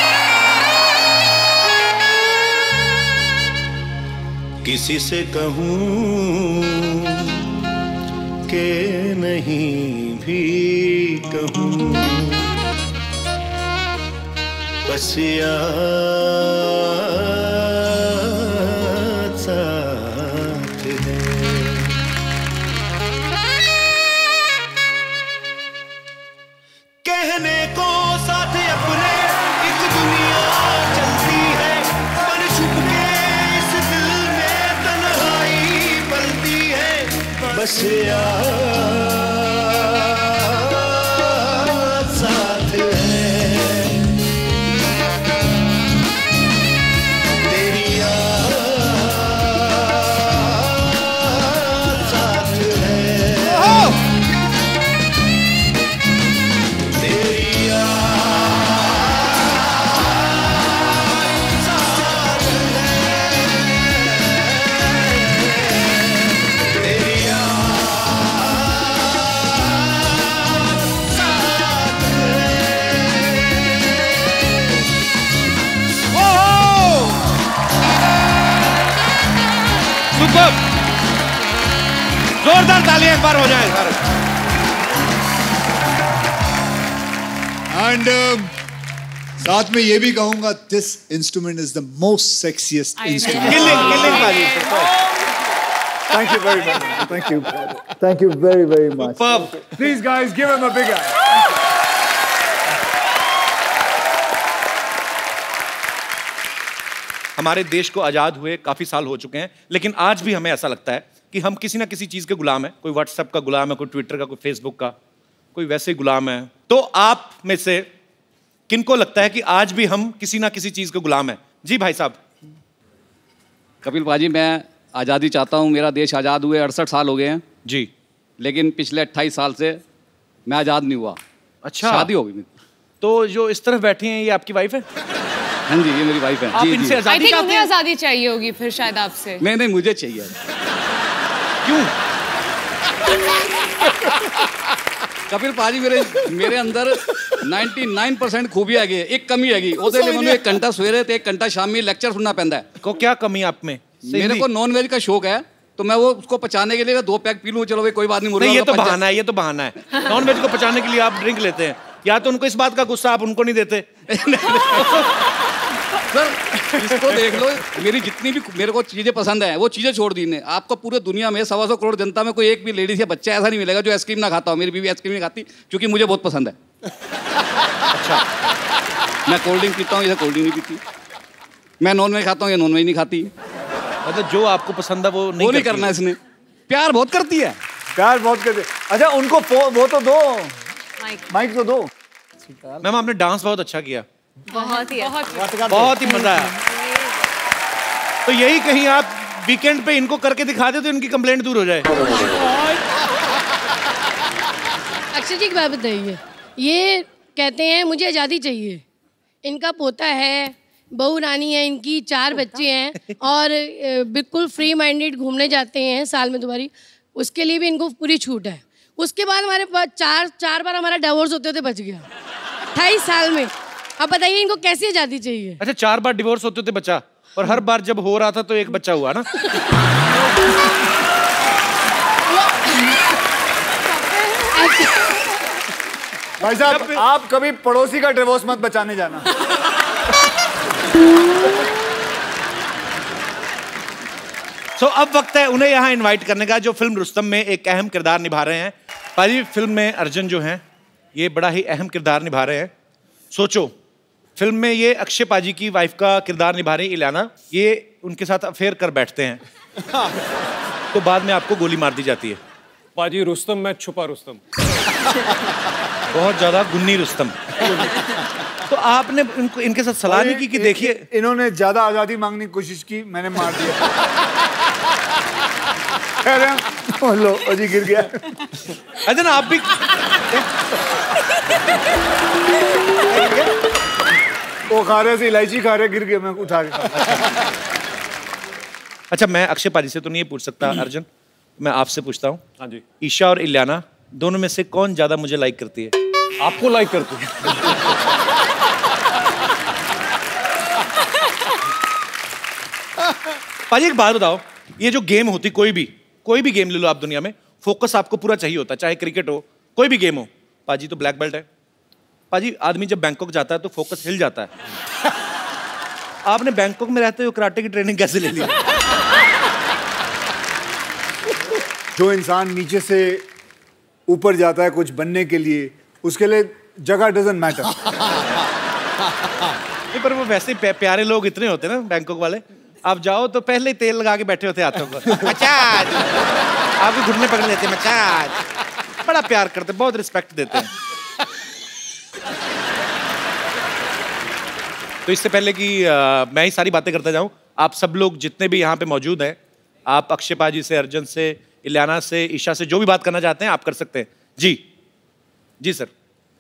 किसी से कहूँ के नहीं भी कहूँ, बस याद साथ है। कहने को साथ अपने एक दुनिया चलती है, पर छुप के इस दिल में तन्हाई पलती है। बस याद साथ है, तेरी याद साथ है, तेरी याद साथ है, तेरी सुपर। जोरदार तालियां एक बार हो जाए सारे। एंड साथ में ये भी कहूंगा, this instrument is the most sexiest instrument. Killing killing बाजी। Thank you very much. Thank you. Thank you very very much. Superb. Please guys, give him a big hand. हमारे देश को आजाद हुए काफी साल हो चुके हैं, लेकिन आज भी हमें ऐसा लगता है कि हम किसी ना किसी चीज के गुलाम हैं। कोई व्हाट्सएप का गुलाम है, कोई ट्विटर का, कोई फेसबुक का, कोई वैसे ही गुलाम है। तो आप में से किनको लगता है कि आज भी हम किसी ना किसी चीज के गुलाम हैं? जी भाई साहब। कपिल बाजी, मैं आज़ादी चाहता हूँ। मेरा देश आज़ाद हुए अड़सठ साल हो गए हैं जी, लेकिन पिछले अट्ठाईस साल से मैं आज़ाद नहीं हुआ। अच्छा, शादी हो गई मेरी। तो जो इस तरफ बैठी हैं ये आपकी वाइफ है? हाँ जी, ये मेरी वाइफ है। आप जी, इनसे जी। आई आजादी थिंक चाहते उन्हें हैं? आजादी चाहिए होगी फिर शायद आपसे। नहीं नहीं, मुझे चाहिए। क्यों? कपिल पाजी, मेरे मेरे अंदर निन्यानवे परसेंट खूबियां हैगी, एक कमी हैगी। ਉਹਦੇ ਲਈ ਮੈਨੂੰ एक घंटा सवेरे ਤੇ एक घंटा शाम में लेक्चर सुनना पैंदा है। को क्या कमी आप में? मेरे को नॉन वेज का शौक है, तो मैं वो उसको पचाने के लिए दो पैक पी लूं, चलो भाई कोई बात नहीं। नहीं, ये तो बहाना है, ये तो बहाना है। नॉन वेज को पचाने के लिए आप ड्रिंक लेते हैं, या तो उनको इस बात का गुस्सा आप उनको नहीं देते। सर इसको देख लो, मेरी जितनी भी मेरे को चीजें पसंद है वो चीजें छोड़ दी ने। आपको पूरे दुनिया में सवा सौ करोड़ जनता में कोई एक भी लेडीज या बच्चा ऐसा नहीं मिलेगा जो आइसक्रीम ना खाता हो। मेरी बीवी आइसक्रीम नहीं खाती क्योंकि मुझे बहुत पसंद है। अच्छा, मैं कोल्ड ड्रिंक पीता हूँ, ये कोल्ड ड्रिंक नहीं पीती। मैं नॉन वेज खाता हूँ, ये नॉन वेज नहीं खाती। मतलब जो आपको पसंद है वो नहीं, वो नहीं करना इसने। प्यार बहुत करती है, प्यार बहुत करते। अच्छा, उनको वो तो दो माइक तो दो। मैम आपने डांस बहुत अच्छा किया, बहुत ही बहुत बहुत ही मजा आया। तो यही कहीं आप वीकेंड पे इनको करके दिखा दे तो इनकी कंप्लेंट दूर हो जाए। अक्षय जी की बात बताइए, ये कहते हैं मुझे आज़ादी चाहिए, इनका पोता है, बहू रानी है इनकी, चार बच्चे हैं और बिल्कुल फ्री माइंडेड घूमने जाते हैं साल में दोबारी, उसके लिए भी इनको पूरी छूट है। उसके बाद हमारे पास चार चार बार हमारा डिवोर्स होते होते बच गया अट्ठाईस साल में। अब बताइए इनको कैसी आज़ादी चाहिए? अच्छा, चार बार डिवोर्स होते होते बचा, और हर बार जब हो रहा था तो एक बच्चा हुआ ना। भाई साहब, आप कभी पड़ोसी का डिवोर्स मत बचाने जाना। सो so, अब वक्त है उन्हें यहाँ इनवाइट करने का, जो फिल्म रुस्तम में एक अहम किरदार निभा रहे हैं। पाजी, फिल्म में अर्जुन जो हैं ये बड़ा ही अहम किरदार निभा रहे हैं। सोचो, फिल्म में ये अक्षय पाजी की वाइफ का किरदार निभा रही इलाना, ये उनके साथ अफेयर कर बैठते हैं तो बाद में आपको गोली मार दी जाती है। पाजी, रुस्तम में छुपा रुस्तम। बहुत ज्यादा गुन्नी रुस्तम। तो आपने इनको इनके साथ सलाह नहीं की कि देखिए, इन्होंने ज्यादा आजादी मांगने की कोशिश की, मैंने मार दिया। लो, अजी गिर गया। अजन आप भी वो खा रहे थे, इलायची खा रहे, गिर गए, मैं उठा के। अच्छा, मैं अक्षय पाजी से तो नहीं पूछ सकता अर्जुन, मैं आपसे पूछता हूँ। हाँ जी। ईशा और इलियाना दोनों में से कौन ज्यादा मुझे लाइक करती है? आपको लाइक करती है? पाजी एक बात बताओ, ये जो गेम होती, कोई भी कोई भी गेम ले लो आप दुनिया में, फोकस आपको पूरा चाहिए होता है, चाहे क्रिकेट हो, कोई भी गेम हो। पाजी तो ब्लैक बेल्ट है। पाजी, आदमी जब बैंकॉक जाता है तो फोकस हिल जाता है। आपने बैंकॉक में रहते हुए कराटे की ट्रेनिंग कैसे ले ली? जो इंसान नीचे से ऊपर जाता है कुछ बनने के लिए, उसके लिए जगह डजंट मैटर। नहीं, पर वो वैसे ही प्यारे लोग इतने होते हैं ना बैंकॉक वाले, आप जाओ तो पहले ही तेल लगा के बैठे होते हाथों को, मचाज, आपके घुटने पकड़ लेते हैं, मचाज, बड़ा प्यार करते, बहुत रिस्पेक्ट देते हैं। तो इससे पहले कि आ, मैं ही सारी बातें करता जाऊं, आप सब लोग जितने भी यहाँ पे मौजूद हैं, आप अक्षय पाजी से, अर्जुन से, इलियाना से, ईशा से जो भी बात करना चाहते हैं आप कर सकते हैं। जी जी sir.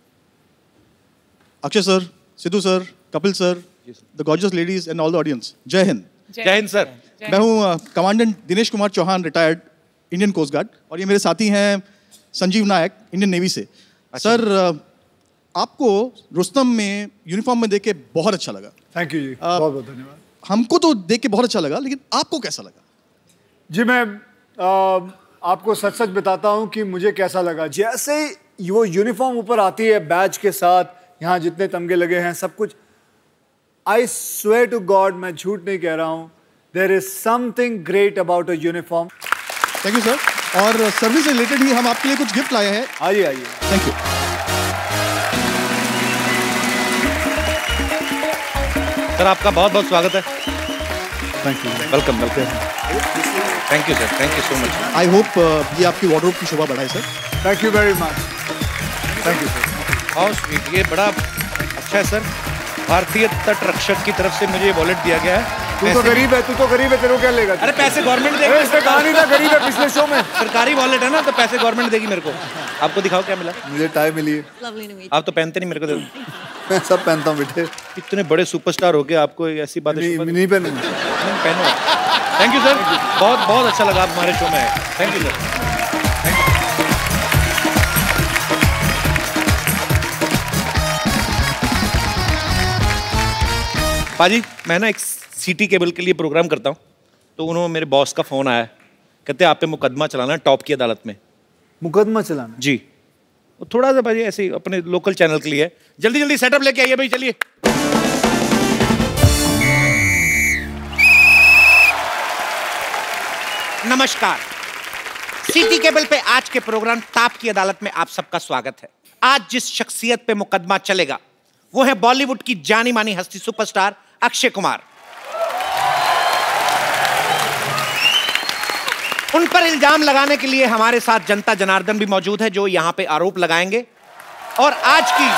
Akshay sir, Sidhu sir, Kapil sir, the gorgeous ladies and all the audience, Jai Hind. Jai Hind sir. मैं हूँ commandant Dinesh Kumar Chauhan, retired Indian coast guard, और ये मेरे साथी हैं संजीव नायक, इंडियन नेवी से। अच्छा। सर, आपको रुस्तम में यूनिफॉर्म में देख के बहुत अच्छा लगा। थैंक यू जी, बहुत बहुत धन्यवाद। हमको तो देख के बहुत अच्छा लगा, लेकिन आपको कैसा लगा? जी, मैं आ, आपको सच सच बताता हूँ कि मुझे कैसा लगा। जैसे वो यूनिफॉर्म ऊपर आती है बैच के साथ, यहाँ जितने तमगे लगे हैं, सब कुछ, आई स्वेयर टू गॉड, मैं झूठ नहीं कह रहा हूँ, there is something great about a uniform. Thank you sir. और सर्विस से रिलेटेड ही हम आपके लिए कुछ गिफ्ट लाए हैं। आइए आइए। थैंक यू सर, आपका बहुत बहुत स्वागत है। Thank you. Welcome welcome. Thank you sir, thank you so much. I hope ये आपकी वार्डरोब की शोभा बढ़ाए sir. Thank you very much. Thank you sir. How sweet, ये बड़ा अच्छा है सर। भारतीय तट रक्षक की तरफ से मुझे वॉलेट दिया गया है। तू तो गरीब है, तू तो गरीब है, तेरे को क्या लेगा? अरे पैसे गवर्नमेंट देगी। इसमें कहा नहीं था गरीब है पिछले शो में। सरकारी वॉलेट है ना, तो पैसे गवर्नमेंट देगी मेरे को। आपको दिखाओ क्या मिला? मुझे टाई मिली है। आप तो पहनते नहीं, मेरे को दे दो। मैं सब पहनता हूँ बेटे। इतने बड़े सुपरस्टार हो गए, आपको ऐसी बातें नहीं, नहीं पहनूंगा। पहनो। थैंक यू सर, बहुत बहुत अच्छा लगा आप हमारे शो में आए। Thank you sir. पाजी, मैं ना एक सिटी केबल के लिए प्रोग्राम करता हूँ, तो उन्होंने मेरे बॉस का फोन आया, कहते आप पे मुकदमा चलाना है टॉप की अदालत में। मुकदमा चलाना? जी। वो थोड़ा सा भाई ऐसे अपने लोकल चैनल के लिए है। जल्दी जल्दी सेटअप लेके आइए भाई, चलिए। नमस्कार, सिटी केबल पे आज के प्रोग्राम टॉप की अदालत में आप सबका स्वागत है। आज जिस शख्सियत पे मुकदमा चलेगा वो है बॉलीवुड की जानी मानी हस्ती सुपरस्टार अक्षय कुमार। उन पर इल्जाम लगाने के लिए हमारे साथ जनता जनार्दन भी मौजूद है, जो यहां पे आरोप लगाएंगे। और आज की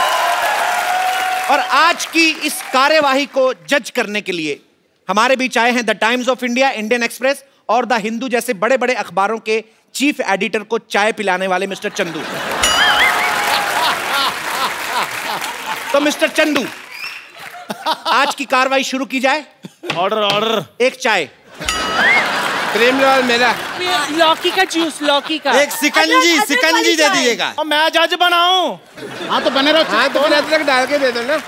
और आज की इस कार्यवाही को जज करने के लिए हमारे बीच आए हैं the Times of India, Indian Express और द हिंदू जैसे बड़े बड़े अखबारों के चीफ एडिटर को चाय पिलाने वाले मिस्टर चंदू। तो मिस्टर चंदू, आज की कार्रवाई शुरू की जाए। Order order. एक चाय। प्रेमलाल मेरा। लौकी का जूस, लौकी का। एक सिकंजी, सिकंजी दे दीजिएगा। और मैं जज बनाऊं। हाँ तो बने रहो। हाँ तो फिर अदरक डाल के दे दो ना।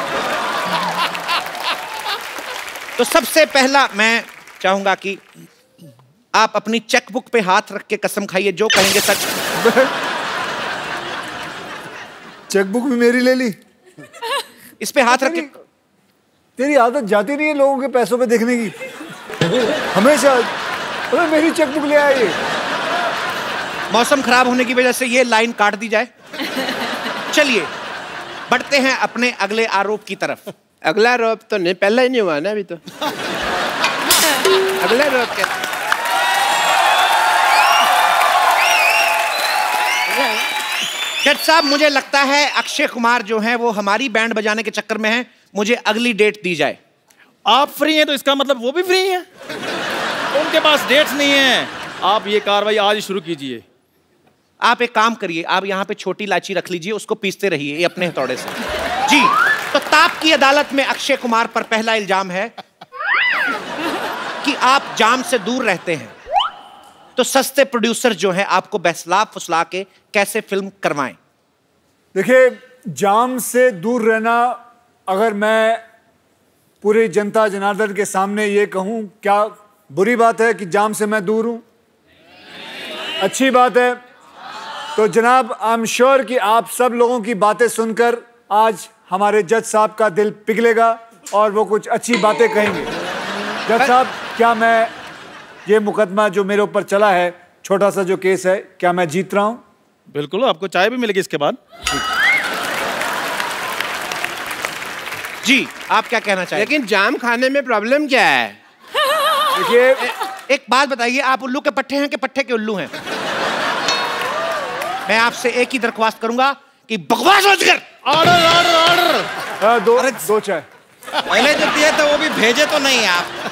तो सबसे पहला मैं चाहूंगा कि आप अपनी चेकबुक पे हाथ रख के कसम खाइए, जो कहेंगे सच। चेकबुक भी मेरी ले ली? इस पे हाथ रख के। तेरी आदत जाती नहीं है लोगों के पैसों पे देखने की? हमेशा। अरे मेरी चेकबुक ले आइए। मौसम खराब होने की वजह से ये लाइन काट दी जाए। चलिए बढ़ते हैं अपने अगले आरोप की तरफ। अगला आरोप तो नहीं, पहला ही नहीं हुआ ना अभी तो। अगला आरोप क्या? जज साहब, मुझे लगता है अक्षय कुमार जो है वो हमारी बैंड बजाने के चक्कर में है। मुझे अगली डेट दी जाए। आप फ्री हैं तो इसका मतलब वो भी फ्री हैं। उनके पास डेट्स नहीं है। आप ये कार्रवाई आज ही शुरू कीजिए। आप एक काम करिए, आप यहाँ पे छोटी इलायची रख लीजिए, उसको पीसते रहिए ये अपने हथौड़े से। जी, तो ताप की अदालत में अक्षय कुमार पर पहला इल्जाम है कि आप जाम से दूर रहते हैं। तो सस्ते प्रोड्यूसर जो हैं आपको बहसला फुसला के कैसे फिल्म करवाएं? देखिए, जाम से दूर रहना, अगर मैं पूरी जनता जनार्दन के सामने ये कहूं, क्या बुरी बात है कि जाम से मैं दूर हूं? अच्छी बात है। तो जनाब, आई एम श्योर कि आप सब लोगों की बातें सुनकर आज हमारे जज साहब का दिल पिघलेगा और वो कुछ अच्छी बातें कहेंगे। जज साहब, क्या मैं ये मुकदमा जो मेरे ऊपर चला है, छोटा सा जो केस है, क्या मैं जीत रहा हूं? बिल्कुल, आपको चाय भी मिलेगी इसके बाद। जी, आप क्या कहना चाहिए? लेकिन जाम खाने में प्रॉब्लम क्या है? देखिए, एक बात बताइए, आप उल्लू के पट्टे हैं कि पट्टे के उल्लू हैं? मैं आपसे एक ही दरख्वास्त करूंगा कि बकवास मत कर। Order order order. दो दो चाय पहले जब दिए तो वो भी भेजे तो नहीं आप।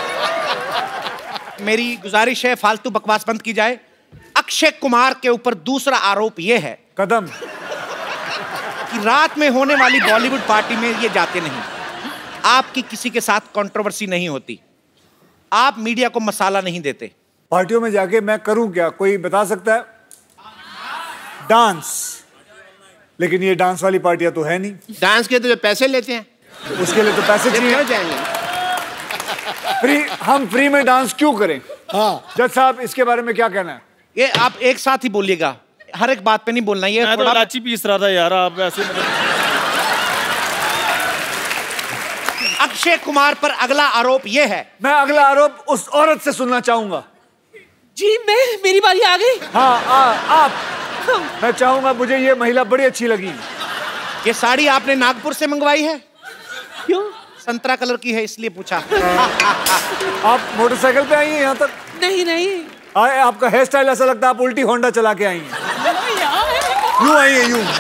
मेरी गुजारिश है, फालतू बकवास बंद की जाए। अक्षय कुमार के ऊपर दूसरा आरोप ये है कदम कि रात में होने वाली बॉलीवुड पार्टी में ये जाते नहीं। आपकी किसी के साथ कंट्रोवर्सी नहीं होती, आप मीडिया को मसाला नहीं देते। पार्टियों में जाके मैं करूं क्या, कोई बता सकता है? डांस, लेकिन ये डांस वाली पार्टियां तो है नहीं। डांस के तो जो पैसे लेते हैं, उसके लिए तो पैसे चाहिए। जाएंगे फ्री, हम फ्री में डांस क्यों करें? हाँ जज साहब, इसके बारे में क्या कहना है? ये आप एक साथ ही बोलिएगा, हर एक बात पे नहीं बोलना। ये मैं तो इलायची पीस रहा था यार, आप ऐसे मतलब। अक्षय कुमार पर अगला आरोप ये है। मैं अगला आरोप उस औरत से सुनना चाहूंगा। जी, मैं मेरी बारी आ गई। हाँ आ, आप मैं चाहूंगा, मुझे ये महिला बड़ी अच्छी लगी। ये साड़ी आपने नागपुर से मंगवाई है? क्यों? संतरा कलर की है इसलिए पूछा। आप मोटरसाइकिल पे आई हैं यहाँ तक? नहीं नहीं। आ, आपका हेयर स्टाइल ऐसा लगता है आप उल्टी होंडा चला के आई हैं। यूं आई है, यूं।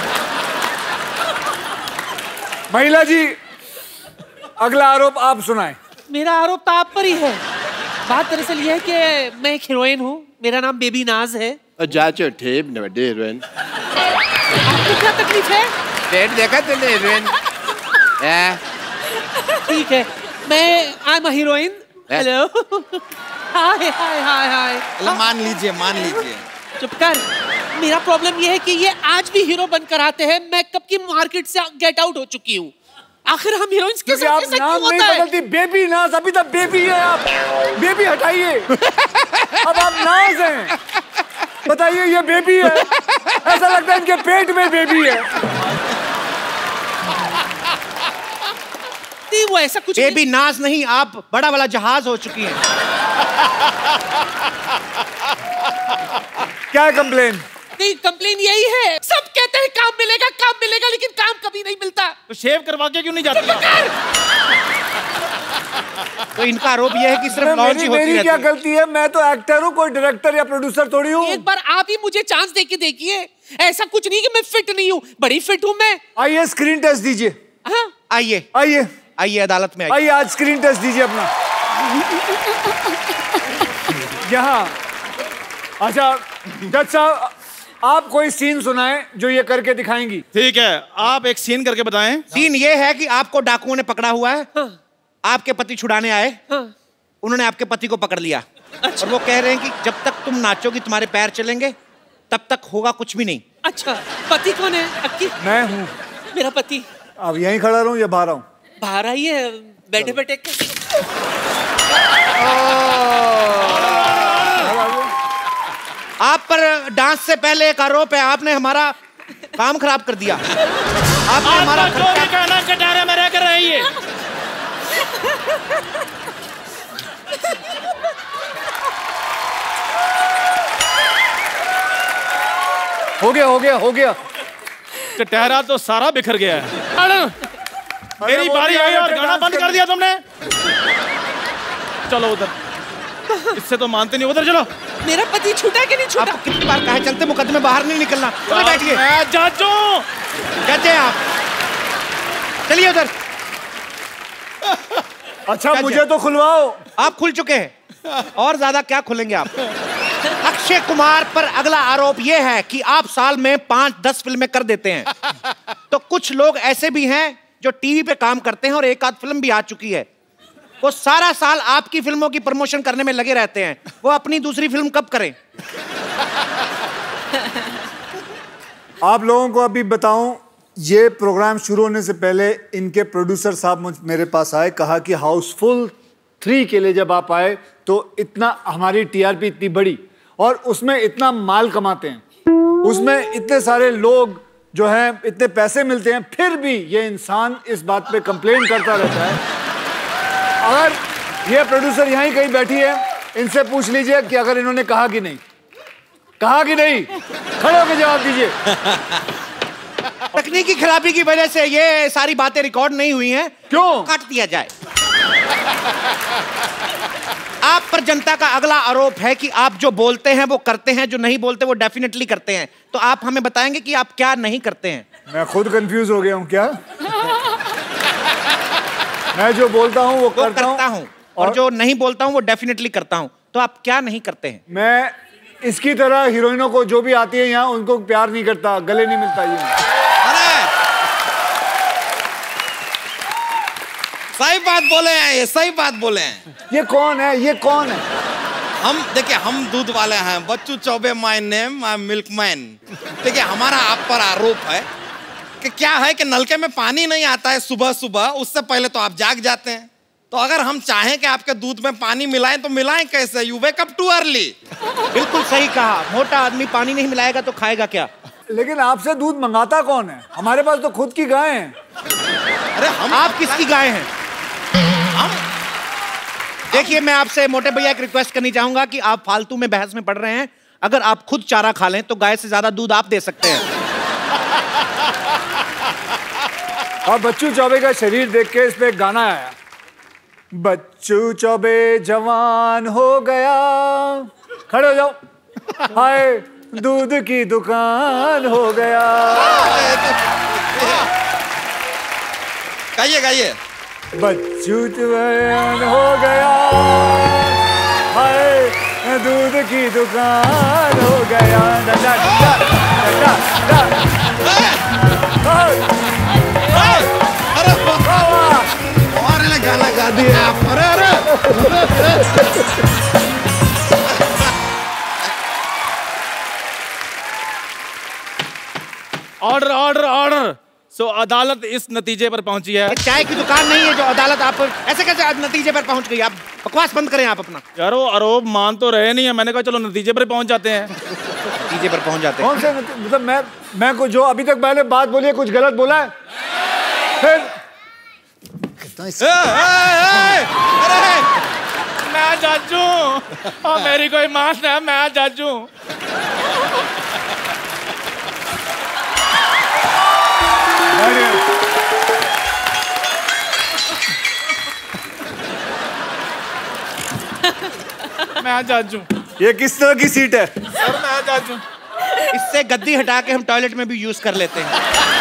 महिला जी, अगला आरोप आप सुनाएं। मेरा आरोप तो आप पर ही है। बात दरअसल ये है कि मैं एक हीरोइन हूँ, मेरा नाम बेबी नाज है। जाचो ठेप न बड़े हीरोइन। आपको क्या तकलीफ है? पेट देखा तुमने हीरोइन? ठीक है, मैं I am a heroine. Hello, hi hi hi hi. मान लीजिए मान लीजिए। चुप कर। मेरा प्रॉब्लम ये है कि ये आज भी हीरो बनकर आते हैं। मैं कब की मार्केट से गेट आउट हो चुकी हूँ। आखिर हम हीरोइंस के साथ ऐसा क्यों होता है? बदलती, बेबी नाज, अभी तक बेबी है आप। बेबी हटाइए, अब आप नाज हैं। बताइए, ये बेबी है, ऐसा लगता है इनके पेट में बेबी है। नहीं, वो ऐसा कुछ बेबी नाज नहीं, आप बड़ा वाला जहाज हो चुकी हैं। क्या है कंप्लेन? नहीं, कंप्लेन यही है, सब कहते हैं काम मिलेगा काम मिलेगा, लेकिन काम कभी नहीं मिलता। तो शेव करवा के क्यों नहीं जाती? तो इनका आरोप यह है कि सिर्फ लॉन्च ही होती रहती है। मेरी क्या गलती है? मैं तो एक्टर हूँ, कोई डायरेक्टर या प्रोड्यूसर थोड़ी हूँ। एक बार आप ही मुझे चांस दे के देखिए। ऐसा कुछ नहीं कि मैं फिट नहीं हूँ, बड़ी फिट हूँ मैं। आइए स्क्रीन टेस्ट दीजिए। हाँ आइए आइए आइए अदालत में आइए, आज स्क्रीन टेस्ट दीजिए अपना। यहाँ अच्छा जज साहब, आप कोई सीन सुनाएं जो ये करके दिखाएंगी। ठीक है, आप एक सीन करके बताएं। सीन ये है कि आपको डाकुओं ने पकड़ा हुआ है। हाँ। आपके पति छुड़ाने आए। हाँ। उन्होंने आपके पति को पकड़ लिया। अच्छा। और वो कह रहे हैं कि जब तक तुम नाचोगी तुम्हारे पैर चलेंगे, तब तक होगा कुछ भी नहीं। अच्छा, पति कौन है? अक्की? मैं हूँ। मेरा पति। अब यहीं खड़ा रहूं या बाहर आऊं? बाहर आइए, बैठे बैठे। आप पर डांस से पहले एक आरोप है, आपने हमारा काम खराब कर दिया। आपने हमारा चोरी का नाम कटारे में रहकर रही है। हो गया हो गया हो गया। कटहरा तो सारा बिखर गया है। मेरी बारी आई और गाना बंद कर दिया तुमने। चलो उधर, इससे तो मानते नहीं, उधर चलो। मेरा पति छूटा कि नहीं छूटा? आप कितनी बार कहा चलते मुकदमे बाहर नहीं निकलना। उधर बैठिए। जाजू कहते हैं आप, चलिए उधर। अच्छा मुझे तो खुलवाओ। आप खुल चुके हैं, और ज्यादा क्या खुलेंगे आप? अक्षय कुमार पर अगला आरोप यह है कि आप साल में पांच दस फिल्में कर देते हैं। तो कुछ लोग ऐसे भी हैं जो टीवी पे काम करते हैं और एक आध फिल्म भी आ चुकी है, वो सारा साल आपकी फिल्मों की प्रमोशन करने में लगे रहते हैं। वो अपनी दूसरी फिल्म कब करें? आप लोगों को अभी बताऊं, ये प्रोग्राम शुरू होने से पहले इनके प्रोड्यूसर साहब मुझ मेरे पास आए, कहा कि हाउसफुल थ्री के लिए जब आप आए तो इतना हमारी टीआरपी इतनी बड़ी और उसमें इतना माल कमाते हैं, उसमें इतने सारे लोग जो हैं, इतने पैसे मिलते हैं, फिर भी ये इंसान इस बात पे कंप्लेन करता रहता है। अगर ये प्रोड्यूसर यहीं कहीं बैठी है, इनसे पूछ लीजिए कि अगर इन्होंने कहा कि नहीं, कहा कि नहीं, खड़े होकर जवाब दीजिए। तकनीकी खराबी की वजह से ये सारी बातें रिकॉर्ड नहीं हुई हैं। क्यों? काट दिया जाए। आप पर जनता का अगला आरोप है कि आप जो बोलते हैं वो करते हैं, जो नहीं बोलते वो डेफिनेटली करते हैं। तो आप हमें बताएंगे कि आप क्या नहीं करते हैं? मैं खुद कंफ्यूज हो गया हूँ। क्या? मैं जो बोलता हूँ वो, वो करता, करता हूँ और, और जो नहीं बोलता हूँ वो डेफिनेटली करता हूँ। तो आप क्या नहीं करते हैं? मैं इसकी तरह हीरोइनों को जो भी आती है यहाँ उनको प्यार नहीं करता, गले नहीं मिलता। ये सही बात बोले हैं, ये सही बात बोले हैं। ये कौन है? ये कौन है? हम देखिए, हम दूध वाले हैं। Bachchu Chaubey my name, I am milkman. देखिए, हमारा आप पर आरोप है कि क्या है कि नलके में पानी नहीं आता है सुबह सुबह, उससे पहले तो आप जाग जाते हैं। तो अगर हम चाहें कि आपके दूध में पानी मिलाएं तो मिलाएं कैसे? You wake up too early. बिल्कुल सही कहा। मोटा आदमी पानी नहीं मिलाएगा तो खाएगा क्या? लेकिन आपसे दूध मंगाता कौन है? हमारे पास तो खुद की गाय है। अरे हम आप किसकी गाय हैं? देखिए, मैं आपसे मोटे भैया एक रिक्वेस्ट करनी चाहूंगा कि आप फालतू में बहस में पड़ रहे हैं। अगर आप खुद चारा खा लें तो गाय से ज्यादा दूध आप दे सकते हैं। और बच्चू चौबे का शरीर देख के इस पे एक गाना आया, बच्चू चौबे जवान हो गया, खड़े हो जाओ, हाय दूध की दुकान हो गया। गाइए गाइए। बच्चू जवान हो गया, हाय दूध की दुकान हो गया। डा डा डा डा डा अरे गाना गा दिया आप। अरे अरे ऑर्डर ऑर्डर ऑर्डर। सो अदालत इस नतीजे पर पहुंची है। चाय की दुकान नहीं है जो अदालत आप ऐसे कैसे नतीजे पर पहुंच गई? आप बकवास बंद करें आप अपना। यार वो आरोप मान तो रहे नहीं है, मैंने कहा चलो नतीजे पर पहुंच जाते हैं। नतीजे पर पहुंच जाते हैं? कौन से मतलब मैं मैं को जो अभी तक मैंने बात बोली है कुछ गलत बोला है? फिर मैं जज हूं और मेरी कोई मान है, मैं जज हूं। मैं जज हूं। ये किस तरह की सीट है? सर मैं जज हूं। इससे गद्दी हटा के हम टॉयलेट में भी यूज कर लेते हैं।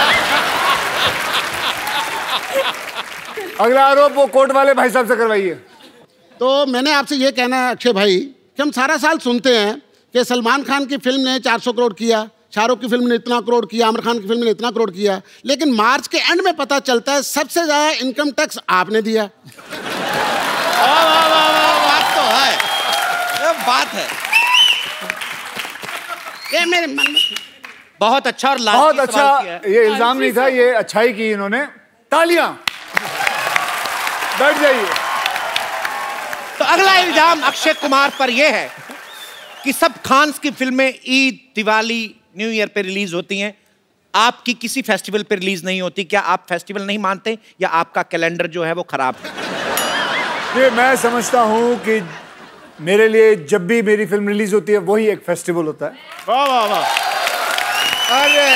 अगला आरोप वो कोर्ट वाले भाई साहब से करवाइए। तो मैंने आपसे ये कहना है अक्षय भाई कि हम सारा साल सुनते हैं कि सलमान खान की फिल्म ने चार सौ करोड़ किया, शाहरुख की फिल्म ने इतना करोड़ किया, आमिर खान की फिल्म ने इतना करोड़ किया, लेकिन मार्च के एंड में पता चलता है सबसे ज्यादा इनकम टैक्स आपने दिया। वाह वाह वाह वाह, बात तो है, ये बात है। ये मेरे मन में बहुत अच्छा और बहुत अच्छा। ये इल्जाम नहीं था, ये अच्छाई की इन्होंने। तालियां। बैठ जाइए। तो अगला इल्जाम अक्षय कुमार पर यह है कि सब खान्स की फिल्में ईद, दिवाली, न्यू ईयर पे रिलीज होती हैं, आपकी किसी फेस्टिवल पे रिलीज नहीं होती। क्या आप फेस्टिवल नहीं मानते या आपका कैलेंडर जो है वो खराब है? ये मैं समझता हूँ कि मेरे लिए जब भी मेरी फिल्म रिलीज होती है वही एक फेस्टिवल होता है। वाह वाह वाह। अरे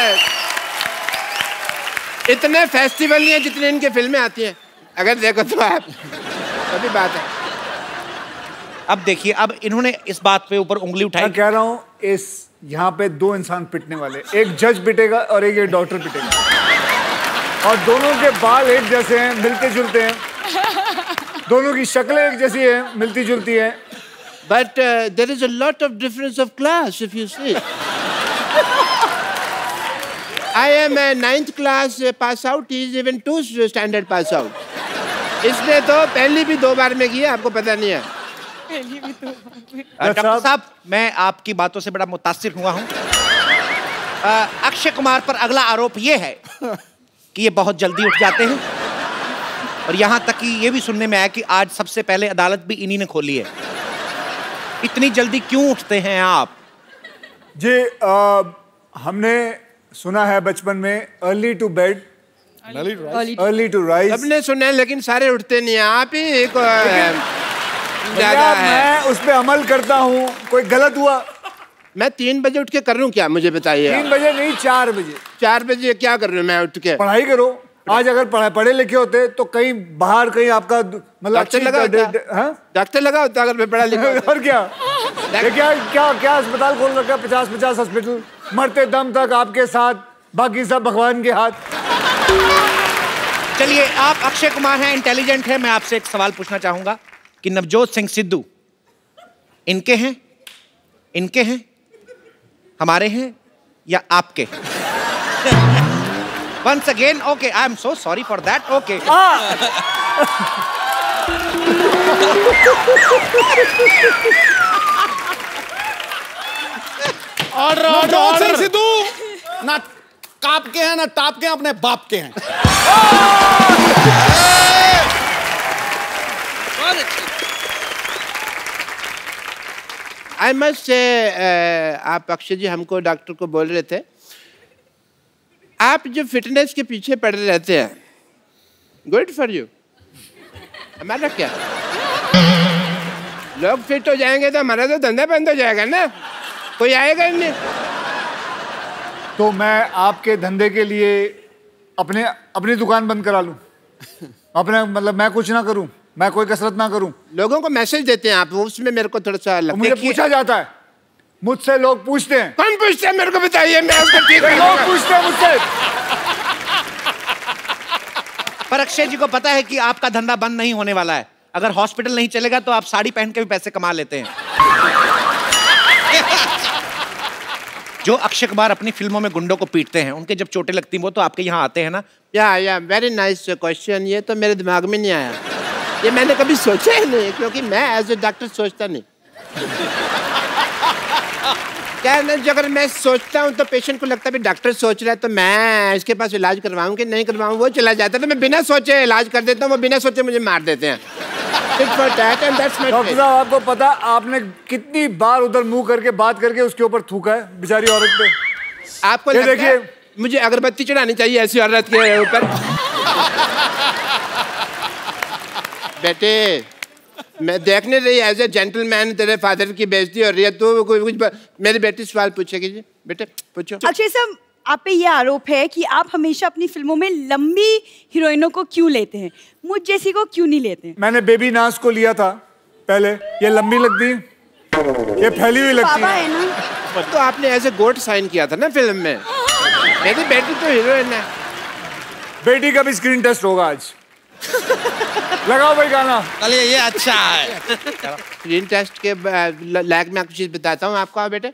इतने फेस्टिवल नहीं है जितने इनके फिल्में आती हैं। अगर देखो तो आप सभी बात है। अब देखिए, अब इन्होंने इस बात पे ऊपर उंगली उठाई। मैं कह रहा हूँ इस यहाँ पे दो इंसान पिटने वाले, एक जज पिटेगा और एक ये डॉक्टर पिटेगा, और दोनों के बाल एक जैसे हैं, मिलते जुलते हैं, दोनों की शक्लें एक जैसी हैं, मिलती जुलती हैं। But uh, there is a lot of difference of class if you see. I am a ninth class pass out. He is even two standard pass out. इसने तो पहली भी दो बार में किया, आपको पता नहीं है। पहली भी दो बार। डॉक्टर साहब, मैं आपकी बातों से बड़ा मुतासिर हुआ हूँ। अक्षय कुमार पर अगला आरोप ये है कि ये बहुत जल्दी उठ जाते हैं और यहाँ तक कि ये भी सुनने में आया कि आज सबसे पहले अदालत भी इन्हीं ने खोली है। इतनी जल्दी क्यों उठते हैं आप? जी आ, हमने सुना है बचपन में early to bed early to rise. सबने सुना है लेकिन सारे उठते नहीं हैं। आप ही एक ज्यादा है। मैं उस पे अमल करता हूँ। कोई गलत हुआ? मैं तीन बजे उठ के कर रहा हूँ क्या, मुझे बताइए। तीन बजे नहीं, चार बजे। चार बजे क्या कर रहे हो? मैं उठ के पढ़ाई करो। आज अगर पढ़े पढ़े लिखे होते तो कहीं बाहर कहीं आपका मतलब डॉक्टर लगा होता, डॉक्टर लगा होता अगर मैं पढ़ा लिखा और क्या क्या क्या क्या अस्पताल खोल रखा है? पचास पचास हॉस्पिटल, मरते दम तक आपके साथ, बाकी सब भगवान के हाथ। चलिए, आप अक्षय कुमार हैं, इंटेलिजेंट हैं। मैं आपसे एक सवाल पूछना चाहूंगा कि नवजोत सिंह सिद्धू इनके हैं, इनके हैं, हमारे हैं या आपके? Once again, okay, I am so sorry for that. Okay. Order order Singh Sidhu ना काप के हैं ना टाप के हैं, अपने बाप के हैं। आई मस्ट से आप अक्षय जी हमको डॉक्टर को बोल रहे थे, आप जो फिटनेस के पीछे पड़े रहते हैं, गुड फॉर यू। हमारा क्या, लोग फिट हो जाएंगे तो हमारा तो धंधा बंद हो जाएगा ना, कोई आएगा नहीं। तो मैं आपके धंधे के लिए अपने अपनी दुकान बंद करा लूं? अपने मतलब मैं कुछ ना करूं, मैं कोई कसरत ना करूं? लोगों को मैसेज देते हैं आप, उसमें मेरे को थोड़ा सा लगता है। मुझे पूछा जाता है, मुझसे लोग पूछते हैं। कौन पूछते हैं मेरे को बताइए, मैं उसको ठीक लोग पूछते हैं मुझसे। पर अक्षय जी को पता है कि आपका धंधा बंद नहीं होने वाला है। अगर हॉस्पिटल नहीं चलेगा तो आप साड़ी पहन के भी पैसे कमा लेते हैं। जो अक्षय कुमार अपनी फिल्मों में गुंडों को पीटते हैं, उनके जब चोटें लगती हैं वो तो आपके यहाँ आते हैं ना? या या वेरी नाइस क्वेश्चन। ये तो मेरे दिमाग में नहीं आया, ये मैंने कभी सोचा ही नहीं, क्योंकि मैं एज ए डॉक्टर सोचता नहीं। क्या ना, अगर मैं सोचता हूँ तो पेशेंट को लगता है डॉक्टर सोच रहा है तो मैं इसके पास इलाज करवाऊँ कि नहीं करवाऊँ, वो चला जाता है। तो मैं बिना सोचे इलाज कर देता हूँ, वो बिना सोचे मुझे मार देते हैं। डॉक्टर साहब, आपको पता आपने कितनी बार उधर मुंह करके बात करके उसके ऊपर थूका है बेचारी औरत पे? आपको देखिए, मुझे अगरबत्ती चढ़ानी चाहिए ऐसी औरत के ऊपर। बेटे, मैं देखने रही एज ए जेंटलमैन तेरे फादर की बेइज्जती हो रही है, तो कुछ मेरी बेटी सवाल पूछेगी जी। बेटे पूछो। अक्षय साहब, आप पे ये आरोप है कि आप हमेशा अपनी फिल्मों में लंबी हीरोइनों को क्यों लेते हैं, मुझ जैसी को क्यों नहीं लेते? मैंने बेबी नाज को लिया था पहले, ये लंबी लगती, ये फैली हुई लगती है ना। तो आपने एज ए गोट साइन किया था ना फिल्म में। मेरी बेटी तो हीरोइन है। बेटी का भी स्क्रीन टेस्ट होगा आज। लगाओ भाई गाना। चलिए, ये अच्छा है। स्क्रीन टेस्ट के लायक मैं कुछ चीज बताता हूँ आपको। बेटे,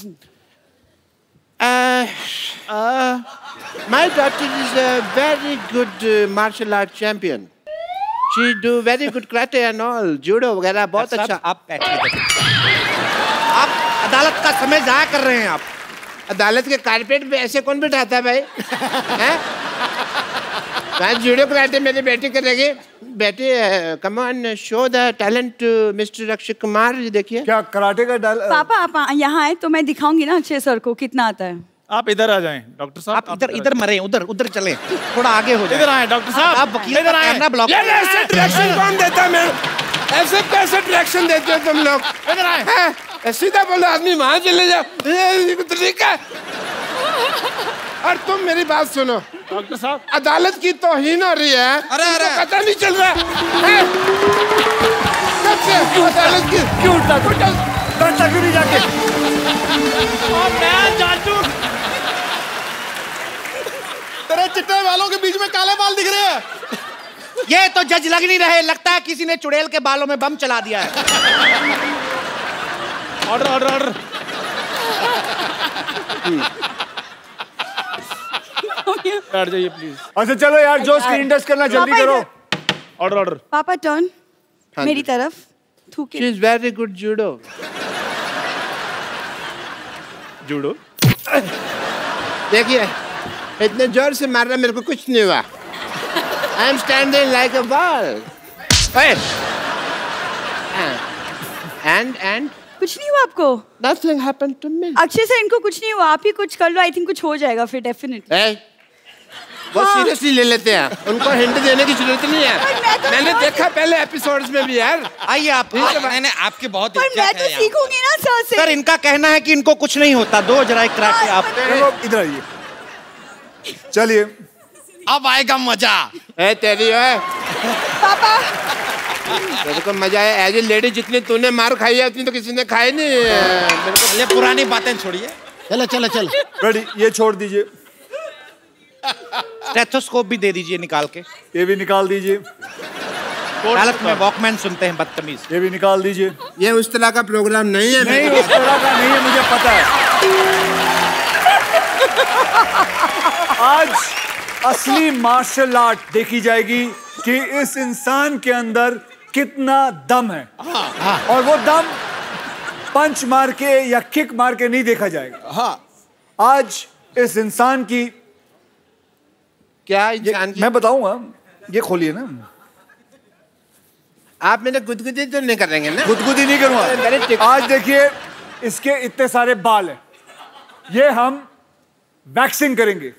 my daughter is a very good martial art champion. She do very good karate and all, judo वगैरह बहुत अच्छा। आप बैठिए। आप अदालत का समय जाया कर रहे हैं। आप अदालत के कारपेट पे ऐसे कौन बिठाता है भाई? हैं? मैं जूडो कराटे मेरी बेटी करेगी। बेटी, come on, show the talent mister Akshay Kumar. देखिए क्या कराटे का डाल। पापा, आप यहाँ आए तो मैं दिखाऊंगी ना अक्षय सर को कितना आता है। आप इधर आ जाएं डॉक्टर साहब। आप इधर इधर मरे, उधर उधर चले, थोड़ा आगे हो जाए। इधर आए डॉक्टर साहब। आप वकील इधर आए ना, ब्लॉक। यार ऐसे डायरेक्शन कौन देता है? मैं ऐसे कैसे डायरेक्शन देते हो तुम लोग? इधर आए। सीधा बोलो, आदमी वहां चले जाओ, ये तरीका है। और तुम मेरी बात सुनो डॉक्टर साहब, अदालत की तौहीन हो रही है। अरे अरे पता नहीं चल रहा है कब से अदालत की क्यों उठता डरता क्यों नहीं जाके? और मैं जाटू, तेरे चिट्टे बालों के बीच में काले बाल दिख रहे हैं। ये तो जज लग नहीं रहे, लगता है किसी ने चुड़ैल के बालों में बम चला दिया है। Order order order. बैठ जाइए प्लीज। अच्छा चलो यार, जो स्क्रीन टेस्ट करना जल्दी करो। Order order. पापा टर्न हाँ मेरी जी। तरफ थूके। She is very good judo. Judo. देखिए इतने जोर से मार रहा, मेरे को कुछ नहीं हुआ। I am standing like a ball. And and कुछ नहीं हुआ आपको? Nothing happened to me. अक्षय सर इनको कुछ नहीं हुआ, आप ही कुछ कर लो, आई थिंक कुछ हो जाएगा फिर डेफिनेटली। ए, वो सीरियसली ले लेते हैं, उनको हिंट देने की जरूरत नहीं है। तो मैंने देखा पहले एपिसोड्स में भी यार। आइए आप, नहीं नहीं आपकी बहुत पर मैं तो सीखूंगी ना सर से। सर इनका कहना है कि इनको कुछ नहीं होता। दो जरा एक क्रैक आप इधर आइए। चलिए अब आएगा मजा। ए तेरी है पापा। मेरे को मजा आया। एज ए लेडी जितनी तूने मार खाई है उतनी तो किसी ने खाई नहीं। मेरे को ये पुरानी बातें छोड़िए। चलो चलो चलो रेडी, ये छोड़ दीजिए। स्टेथोस्कोप भी दे दीजिए निकाल के। ये भी निकाल दीजिए। हालत में वॉकमैन सुनते हैं बदतमीज। ये भी निकाल दीजिए। ये उस तरह का प्रोग्राम नहीं है। नहीं उस तरह का नहीं है, मुझे पता है। आज असली मार्शल आर्ट देखी जाएगी कि इस इंसान के अंदर कितना दम है। और वो दम पंच मार के या किक मार के नहीं देखा जाएगा। हाँ आज इस इंसान की क्या इंसान की? मैं बताऊंगा, ये खोलिए ना। आप मेरे गुदगुदी तो नहीं करेंगे ना? गुदगुदी नहीं करूंगा। आज देखिए इसके इतने सारे बाल हैं, ये हम वैक्सिंग करेंगे।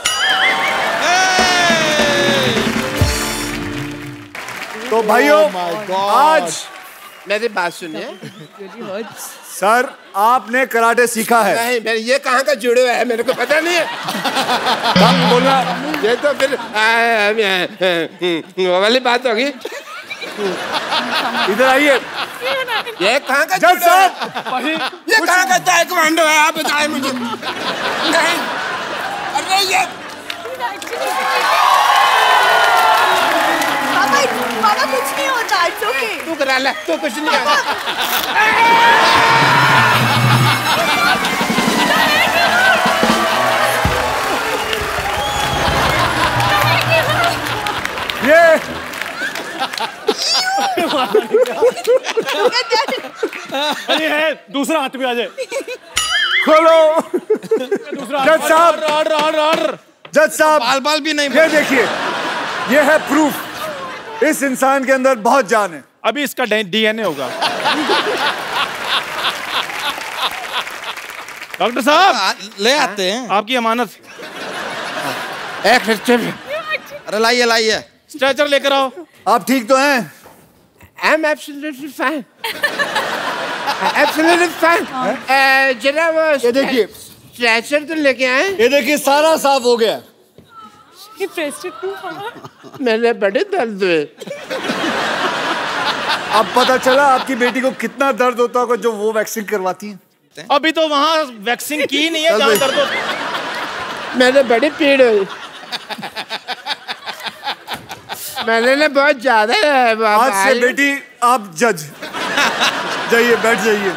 तो भाइयों आज मेरी बात सुनिए। सर आपने कराटे सीखा है? नहीं मेरे ये कहाँ का जुड़े हुआ है मेरे को पता नहीं है। हम बोला ये तो फिर वो वाली बात होगी। इधर आइए। ये कहाँ का जज साहब, ये कहाँ का ताइक्वांडो है आप बताएं मुझे। नहीं अरे ये पापा पापा कुछ नहीं होता, इट्स ओके। तू करा ले, तू कुछ नहीं होता। ये अरे है दूसरा हाथ भी आ जाए। खोलो। दूसरा जज साहब, ऑर्डर ऑर्डर ऑर्डर। जज साहब बाल बाल भी नहीं। ये देखिए, ये है प्रूफ इस इंसान के अंदर बहुत जान है। अभी इसका डीएनए होगा। डॉक्टर साहब ले आते हैं आपकी अमानत। एक स्टेचर। अरे लाइए लाइए, स्ट्रेचर लेकर आओ। आप ठीक तो हैं? I am absolutely fine. Absolutely fine. जरा वो ये देखिए, स्ट्रेचर तो लेके आए। ये देखिए सारा साफ हो गया। He pressed it too hard. मेरे बड़े दर्द हुए। अब पता चला आपकी बेटी को कितना दर्द होता होगा जो वो वैक्सीन करवाती है। अभी तो वहाँ वैक्सीन की नहीं है जहाँ दर्द हो। मैंने बड़ी पीड़ हुई। मैंने ना बहुत ज्यादा आज से बेटी आप जज। जाइए बैठ जाइए।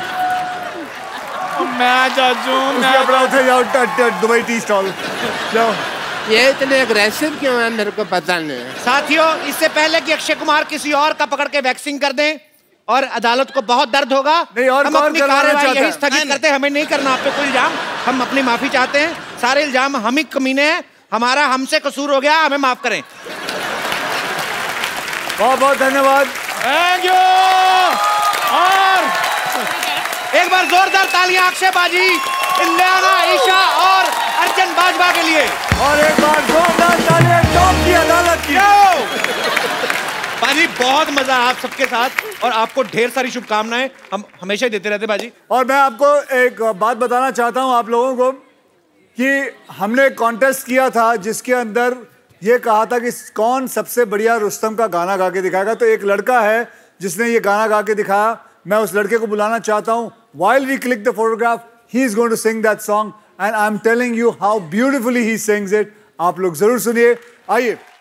मैं जज हूँ। उसके अपना उठे जाओ दुबई टी स्टॉल जाओ। ये इतने अग्रेसिव क्यों है मेरे को पता नहीं। साथियों इससे पहले कि अक्षय कुमार किसी और का पकड़ के वैक्सिंग कर दें और अदालत को बहुत दर्द होगा, नहीं और हम कौन अपनी करवाना कार्रवाई चाहता यही है? स्थगित करते हैं। हमें नहीं करना आप पे कोई इल्जाम, हम अपनी माफी चाहते हैं। सारे इल्जाम हम ही कमीने हैं, हमारा हमसे कसूर हो गया, हमें माफ करें। बहुत बहुत धन्यवाद। Thank you. और एक बार जोरदार तालियां अक्षय बाजी, इलियाना, ईशा और अर्जुन बाजवा के लिए। और एक बार जोरदार तालियां टॉप की अदालत की। बाजी बहुत मजा आप सबके साथ और आपको ढेर सारी शुभकामनाएं, हम हमेशा ही देते रहते बाजी। और मैं आपको एक बात बताना चाहता हूं आप लोगों को कि हमने कॉन्टेस्ट किया था जिसके अंदर ये कहा था कि कौन सबसे बढ़िया रुस्तम का गाना गा के दिखाएगा। तो एक लड़का है जिसने ये गाना गा के दिखाया। मैं उस लड़के को बुलाना चाहता हूं। While we click the photograph, he is going to sing that song and I'm telling you how beautifully he sings it. आप लोग जरूर सुनिए। आइए।